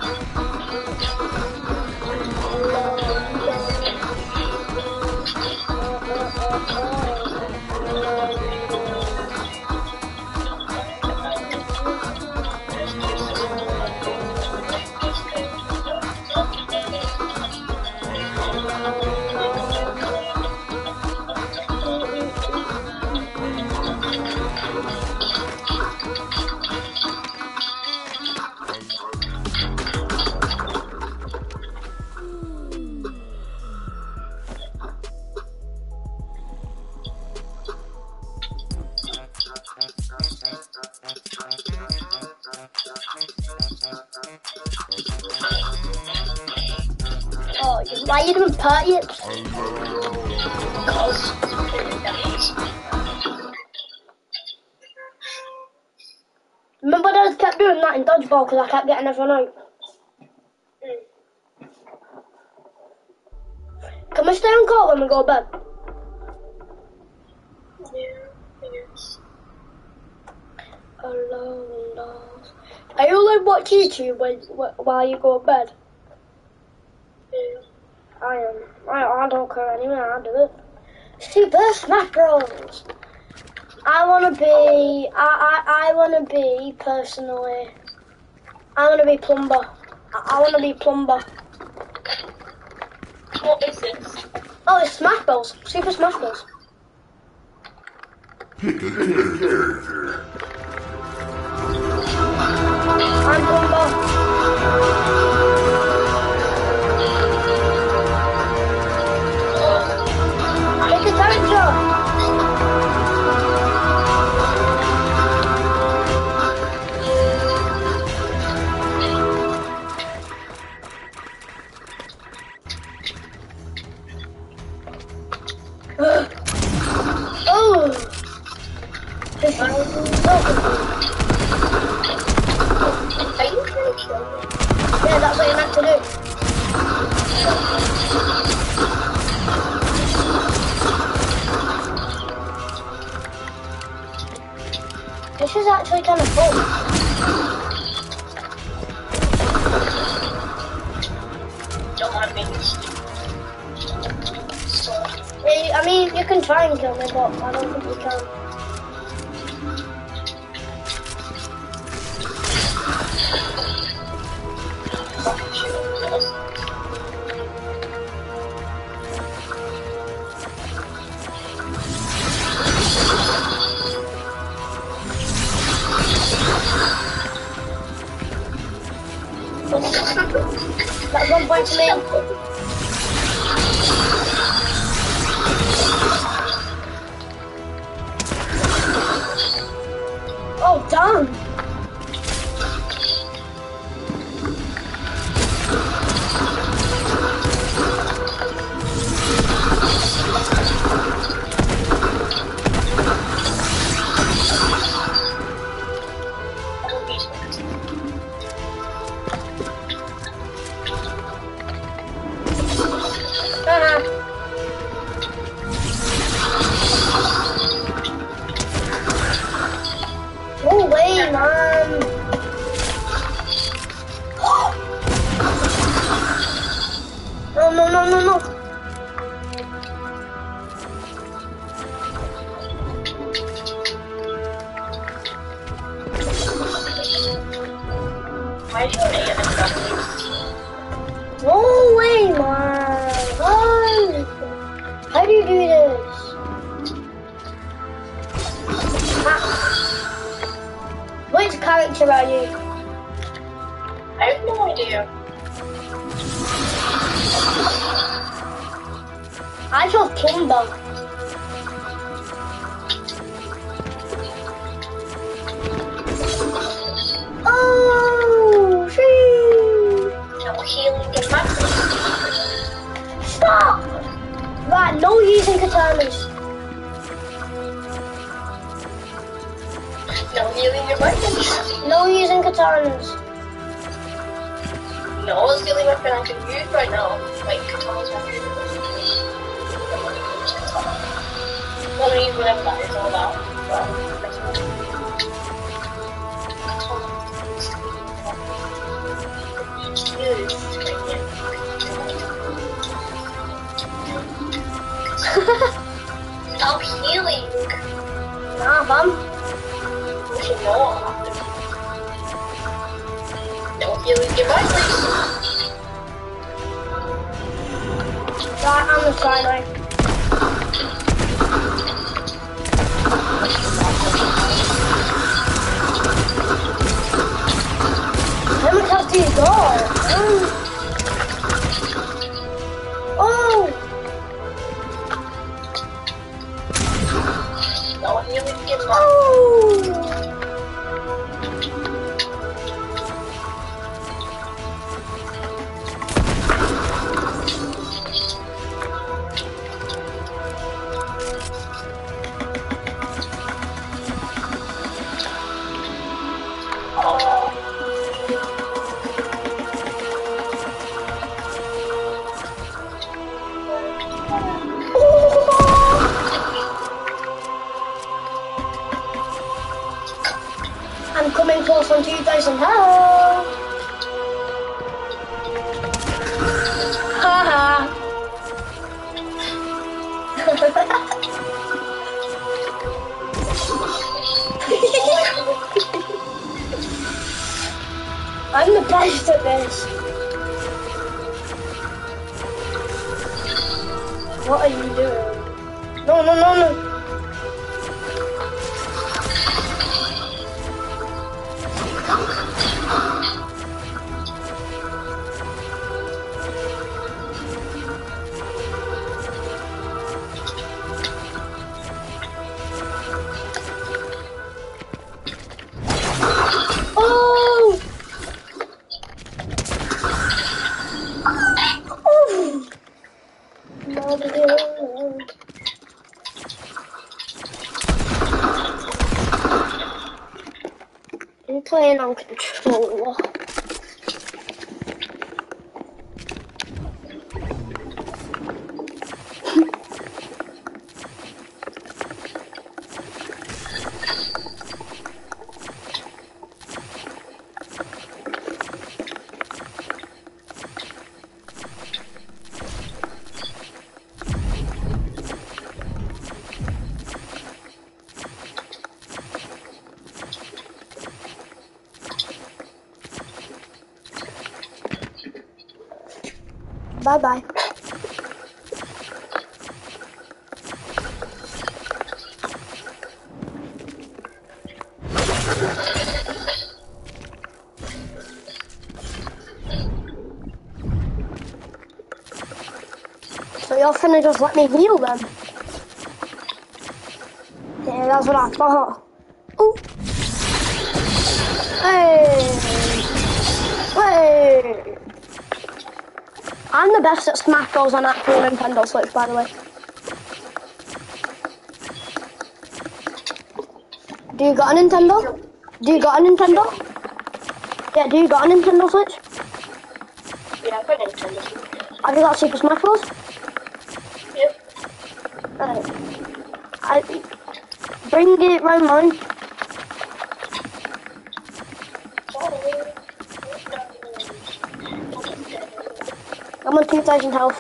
Oh, why are you doing party? Remember I kept doing that in dodgeball because I kept getting everyone out. Can we stay on call when we go to bed? Yeah, yes. Alone dolls. Are you like watch YouTube while you go to bed? Yeah. I am. I don't care anyway, I do it. Super Smash Bros. I wanna be personally. I wanna be Plumber. I wanna be Plumber. What is this? Oh, it's Smash Bros. Super Smash Bros. I'm Plumber. Take a character. Oh! This is so confusing. Are you trying to kill me? Yeah, that's what you're meant to do. This is actually kind of fun. Don't want to make me I mean, you can try and kill me, but I don't think you can. That's 1 point to me. Oh, damn. No way, man. No. Why do you want to No way, man. How do you do this? Which character are you? I have no idea. I chose Kimbo. Oh, shit. No healing in my Stop! Right, no using katanas. No healing in my No using katanas. No, it's the only weapon I can use right now. Like, katanas are good. I'm gonna use whatever that is all about. But, that's not. Stop healing! Nah, bum. You should know what happened. No healing in my place! Right, I'm gonna try now. How much health do you got? Oh! No healing in my Oh! I'm coming close on 2,000 health. Haha. I'm the best at this. What are you doing? No, no, no, no. Oh! Oh! I'm playing on controller. Bye bye. So you're finna just let me heal them? Yeah, that's what I thought. Ooh. Hey. Hey. I'm the best at Smash Bros on actual Nintendo Switch, by the way. Do you got a Nintendo? Do you got a Nintendo? Yeah, do you got a Nintendo Switch? Yeah, I've got Nintendo. Have you got Super Smash Bros? Yep. I bring it round mine. I'm on 2,000 health.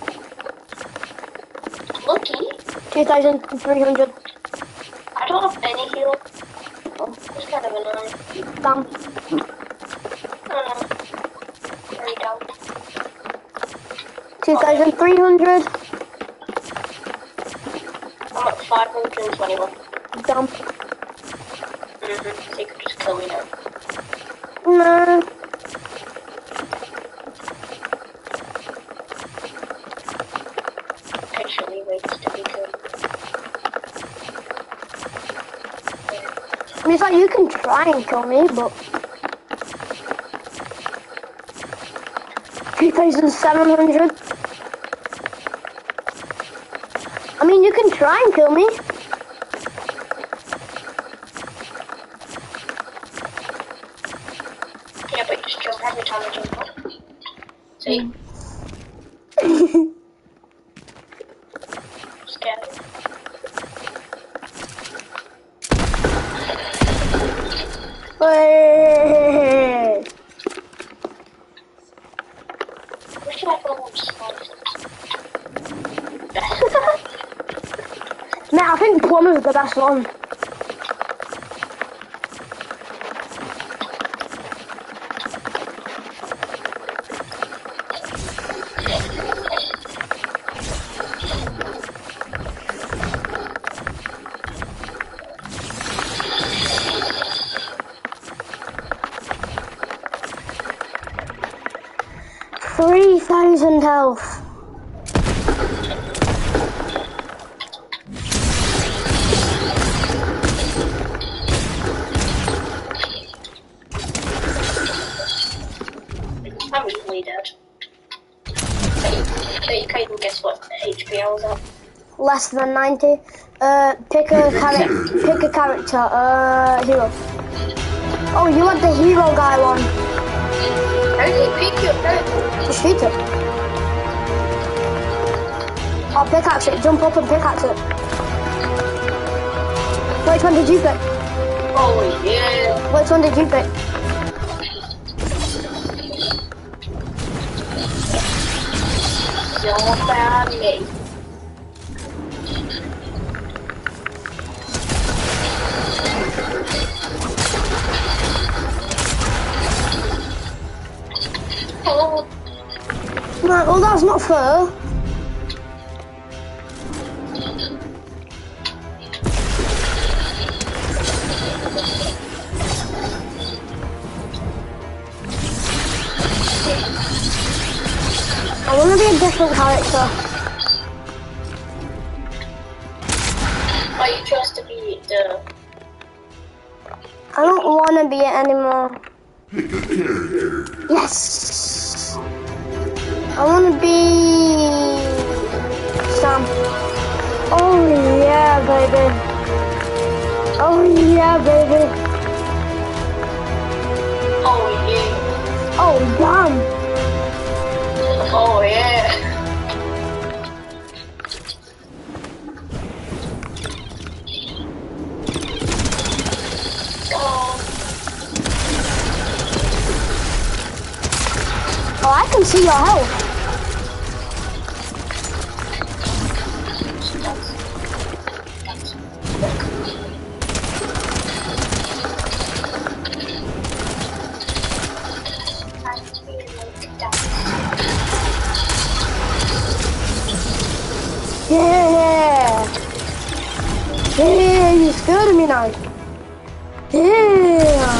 Lucky. 2,300. I don't have any heal. It's kind of annoying. Damn. I don't know. Very down. 2,300. I'm at 521. Damn. So you could just kill me now. No. Okay, sure. mean, it's like you can try and kill me, but 3,700. I mean, you can try and kill me. Yeah, but you just jump every time I jump up. See? Scared. Hey. Where should I go on slides? Man, I think Plumber's the best one. $3,000 health. I'm easily dead. So you can't even guess what HP I was at. Less than 90. Pick a character. Hero. Oh, you want the hero guy one? How do you pick your character? Just shoot it. Oh, pickaxe it. Jump up and pickaxe it. Which one did you pick? Oh yeah. Which one did you pick? Don't bad me. Oh, Right, well that's not fair. I want to be a different character. oh, you chose to be the. I don't want to be it anymore. Yes! I want to be Sam. Oh yeah, baby. Oh yeah, baby. Oh yeah. Oh damn. Oh yeah. Oh, I can see your health. Yeah. Yeah, you scared me now. Yeah.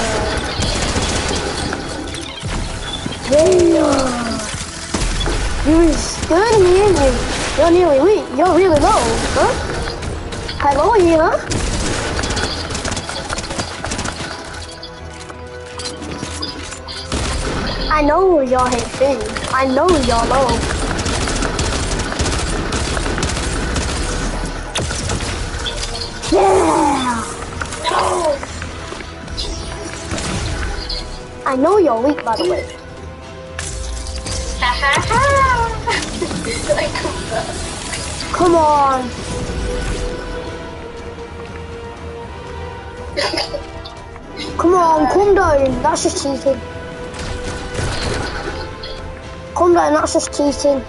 Yeah. You scared me, ain't you? You're nearly weak. You're really low, huh? Hello, yeah? I know you're HP. I know you're low. Yeah! No. I know you're weak, by the way. Ha ha ha. Like, Come on. Come on, calm down. That's just cheating. Calm down, that's just cheating.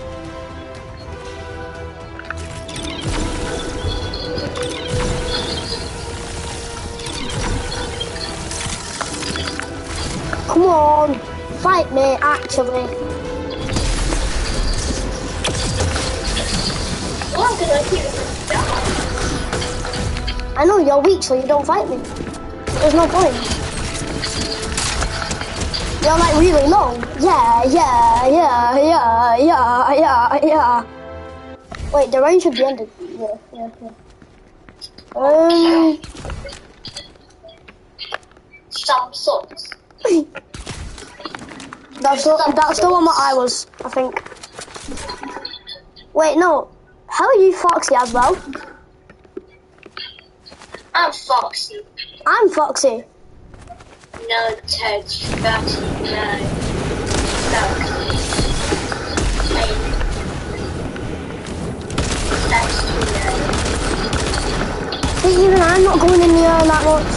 Come on, fight me, actually. well, I'm gonna keep it down. I know you're weak, so you don't fight me. There's no point. You're like really low. Yeah. Wait, the range should be ended. Yeah. Samsons. That's the one that I was, I think. Wait, no. How are you Foxy as well? I'm Foxy. I'm Foxy. No, Ted, Foxy, no. Foxy. That's See, even I'm not going in the air that much.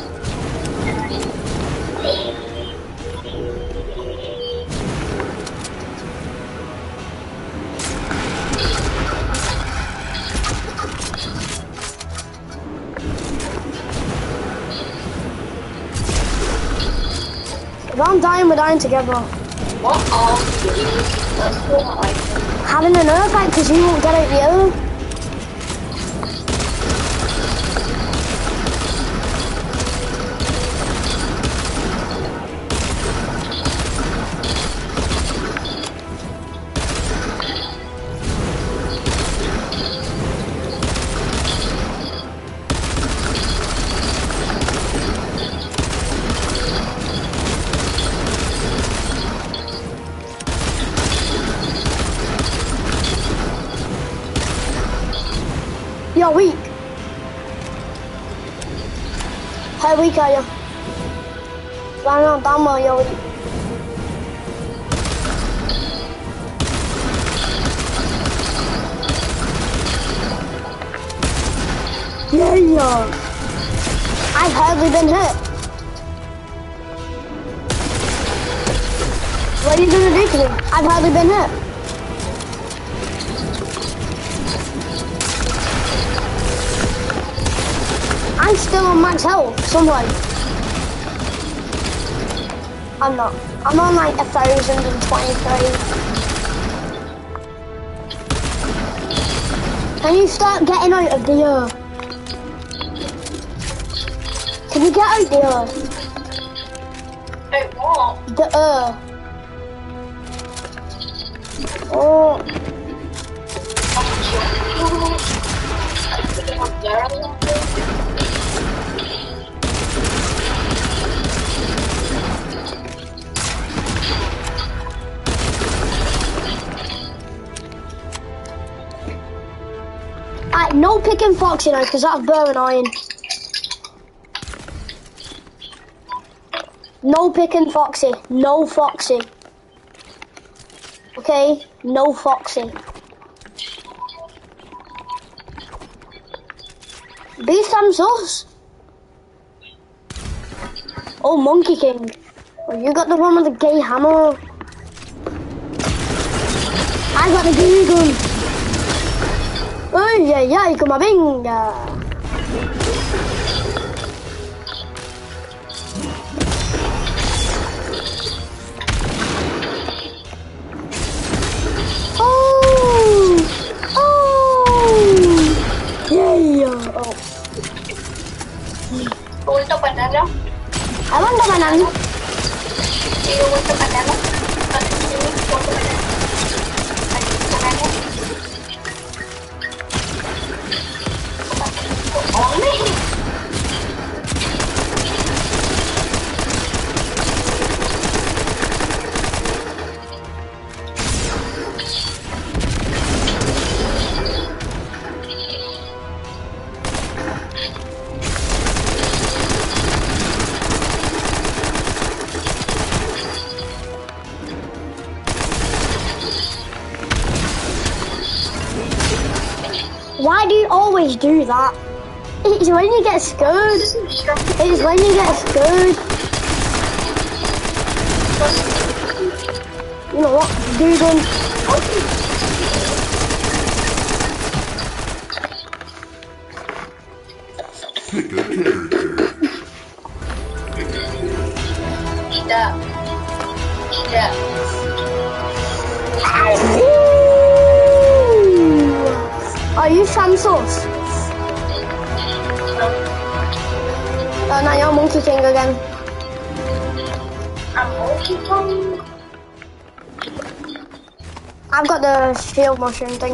If I'm dying, we're dying together. What are you? That's what I Having an air fight because you won't get out the air. You're weak. How weak are you? I'm not damn well, you're weak. Yeah. I've hardly been hit. What are you gonna do to me? I've hardly been hit. I'm still on max health, somehow. I'm not. I'm on like 1,023. Can you start getting out of the air? Can you get out the air? Hey, what? The air. Oh. No picking Foxy now, because that's very annoying. No picking Foxy. No Foxy. Okay? No Foxy. Be Samsos. Oh, Monkey King. Oh, you got the one with the gay hammer. I got the gay gun. Ay, ay, ay, como venga. Oh, yeah. Oh. Want the banana? I want the banana. Do you want the banana? Do you want the banana? Why do you always do that? It's when you get scared. It's when you get scared. You know what? Google. Pick a character. Eat that. Eat that. Are you Samsos? Oh, now you're Monkey King again. I'm Monkey King. I've got the shield mushroom thing.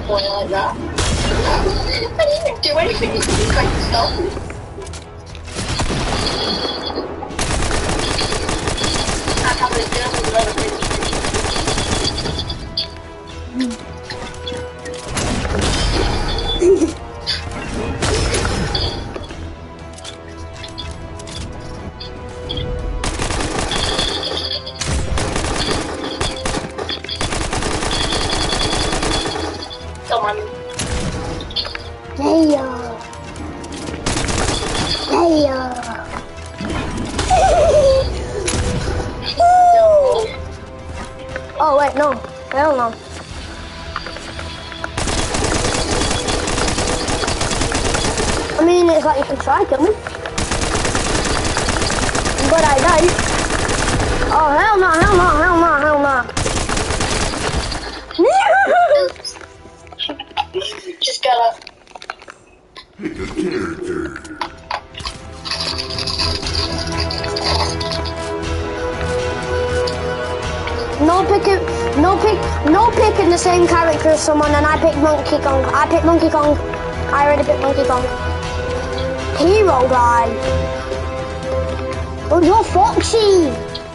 boy like that. I didn't even do anything, you can fight yourself. I'd have a girl with another thing. Come on. Yeah. Oh wait, no. Hell no. I mean, it's like you can try kill me. But I don't. Oh hell no, hell no, hell no, hell no. Just gotta. Pick a character. No picking the same character as someone, and I picked Monkey Kong. I already picked Monkey Kong. Hero guy. Oh, you're Foxy.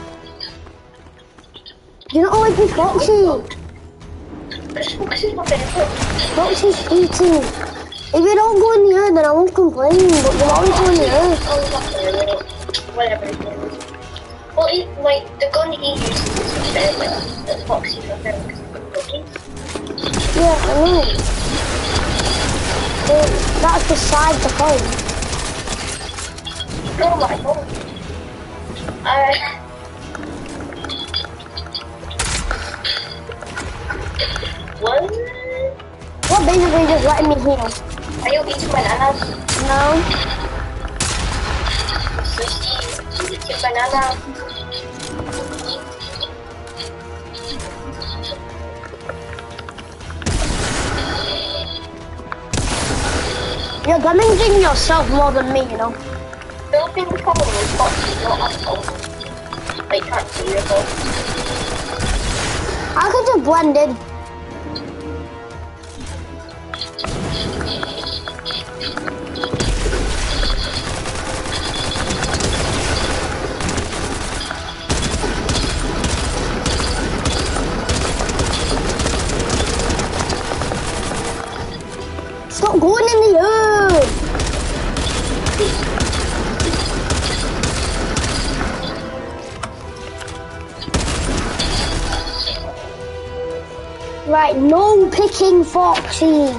You don't always be Foxy. Foxy's my favourite. Foxy's eating. If you don't go in the air, then I won't complain, but you always go in the air. Oh, not favorite. Whatever his name is. Well, like, the gun he uses is his favourite. The Foxy's my favourite because of the cookies. Yeah, I know. That's beside the point. Oh my god. What? What basically just letting me heal? Are you eating bananas? No. Sushi, eating banana. You're damaging yourself more than me, you know. Building the problem is Foxy, not asshole. They can't see your fault. I could just blend in. Stop going in the air! Right, no picking Foxy.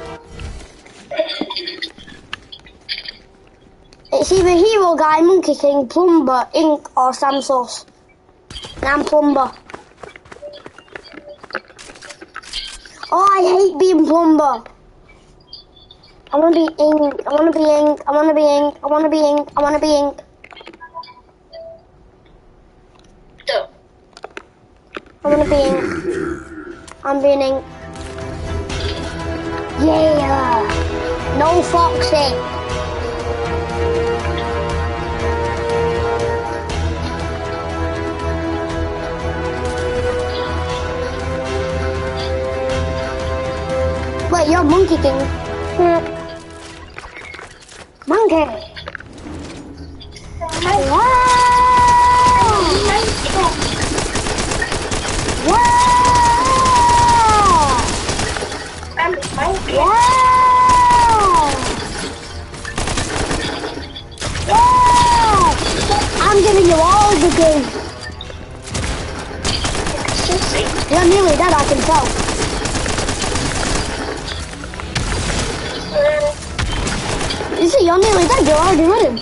It's either Hero Guy, Monkey King, Plumber, Ink, or Sam Sauce. And I'm Plumber. Oh, I hate being Plumber. I wanna be Ink, I wanna be Ink, I wanna be Ink, I wanna be Ink, I wanna be Ink. So, I wanna be Ink. I'm being Ink. Yeah! No Foxy! Wait, you're Monkey King. Monkey! Wow! Wow! Wow! Wow! I'm giving you all the game. You're nearly dead, I can tell. You see, you're nearly dead, you're already running.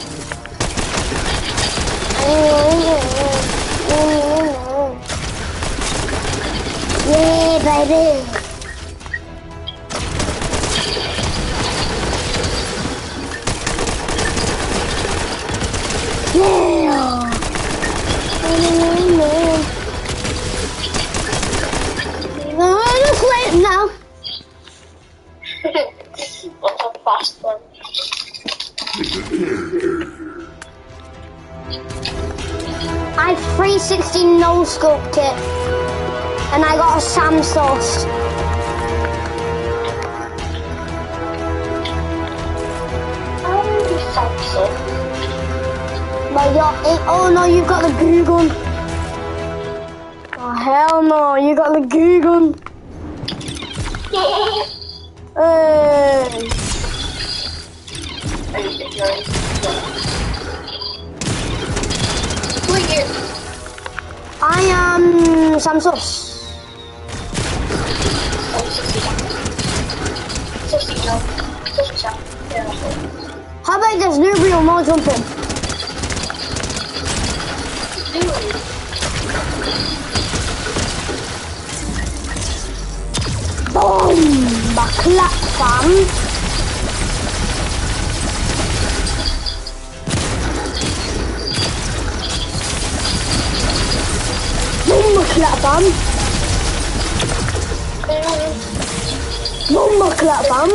Yeah, baby. Yeah. I'm just waiting now. What's a fast one? Pick a character. I 360 no scoped it, and I got a Sam Sauce. But oh no, you've got the goo gun. Oh hell no, you got the goo gun. Hey. Who are you? I am Samsos. How about this new real no jumping? Boom! Baklak fam. Boom baklak fam. Boom baklak fam.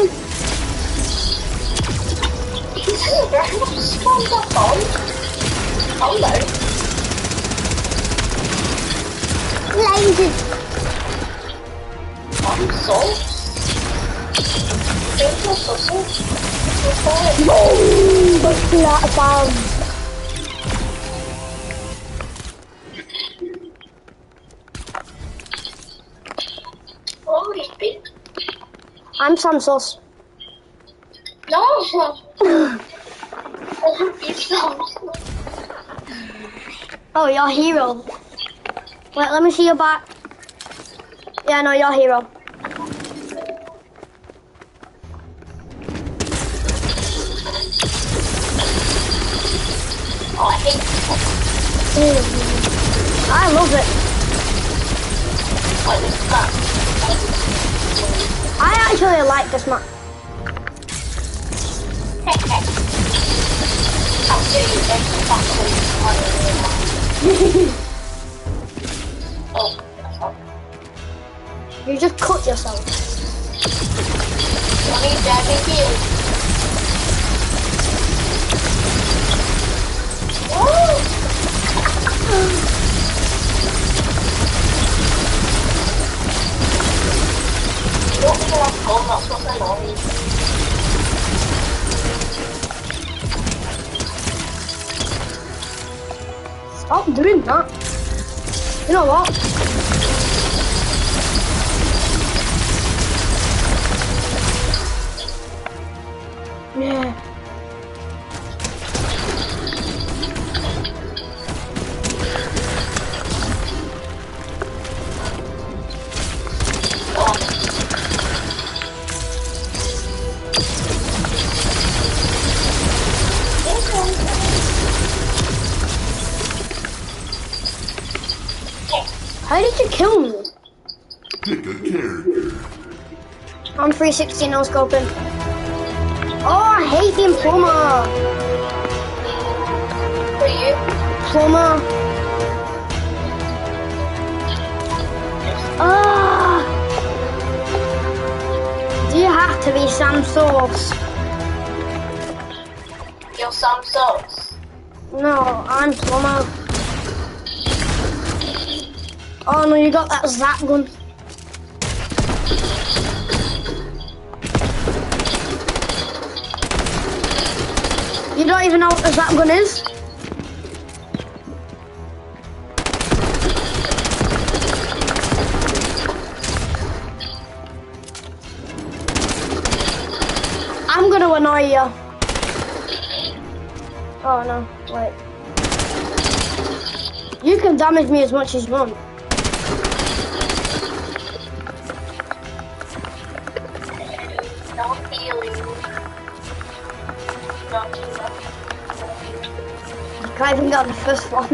Lazy. Boom baklak fam. Oh, he's big. I'm Samsos. No, it's not. Oh, you're hero. Wait, let me see your back. Yeah, no, you're hero. Oh, I hate I love it. that. I actually like this map. I'm doing it. Oh, that's all. You just cut yourself. I need that heal. Don't feel like going, that's what I want. Stop doing that. You know what? Yeah. How did you kill me? Pick a character. I'm 360 no scoping. Oh, I hate being plumber. For you? Plumber. Ah. Do you have to be Sam Sauce? You're some sauce. No, I'm plumber. Oh no, you got that zap gun. You don't even know what the zap gun is? I'm gonna annoy you. Oh no, wait. You can damage me as much as you want. No healing. Not enough. Can't even get the first one.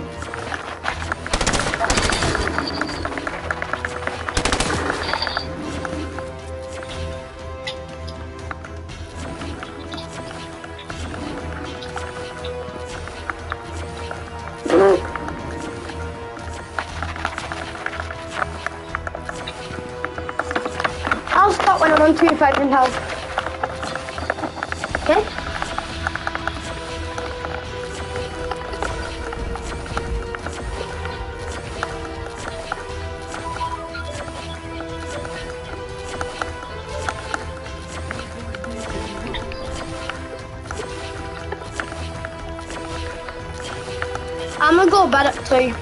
I'll stop when I'm on 2,000 health. Okay? gonna go to bed at 2.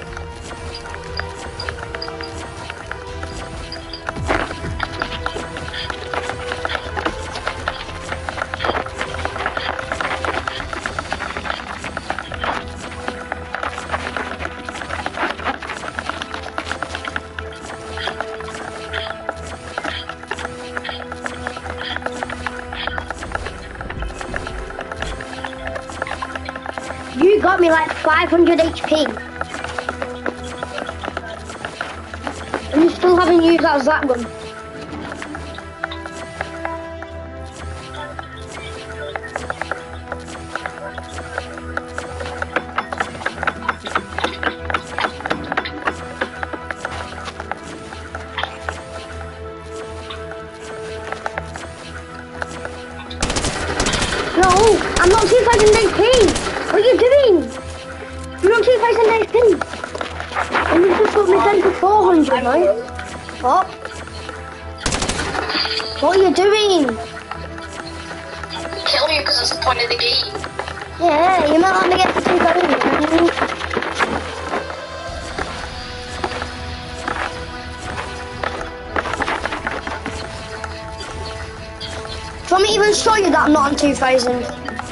You got me like 500 HP. And you still haven't used that Zap gun. No, I'm not 2,000 HP. What are you doing? You're not 2,000 HP. And you just got me down to 400 now. What? What are you doing? Kill you because that's the point of the game. Yeah, you might let me get to 2,000. Do you want me to even show you that I'm not on 2,000?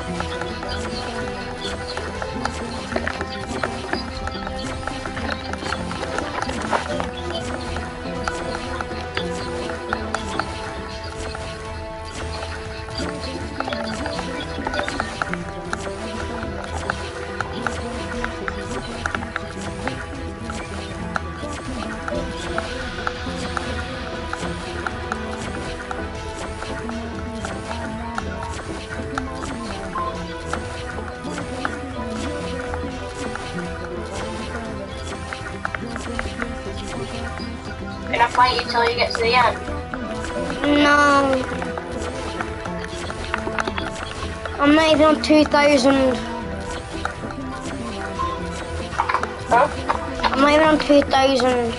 Can I fight you till you get to the end? No. I'm not even on 2,000. Huh? I'm not even on 2,000.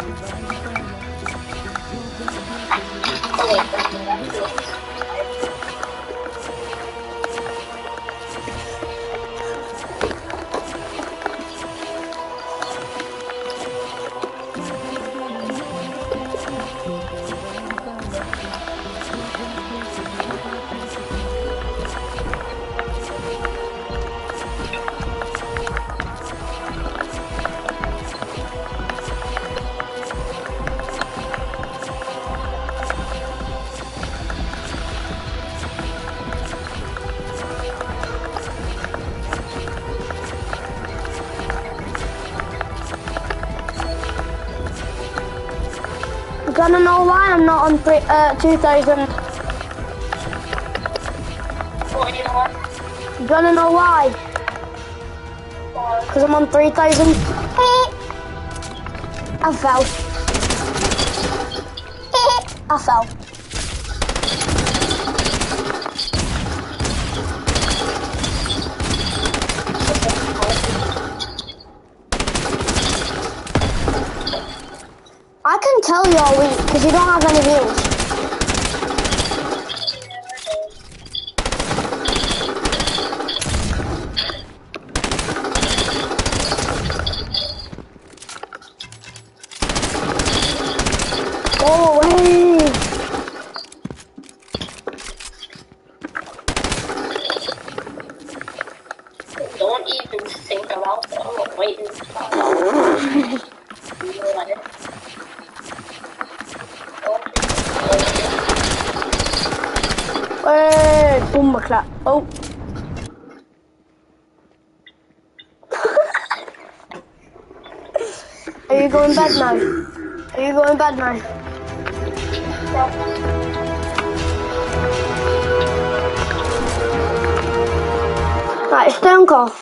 Do you wanna know why I'm not on 2,000? What do you want? Do you wanna know why? Because I'm on 3,000. I fell. I fell. I can tell you're weak because you don't have any heals. Go away! Don't even think about it. I'm not waiting to find out. Hey, boom, clap. Oh. Are you going bed now? Are you going bed now? Right, stay on call.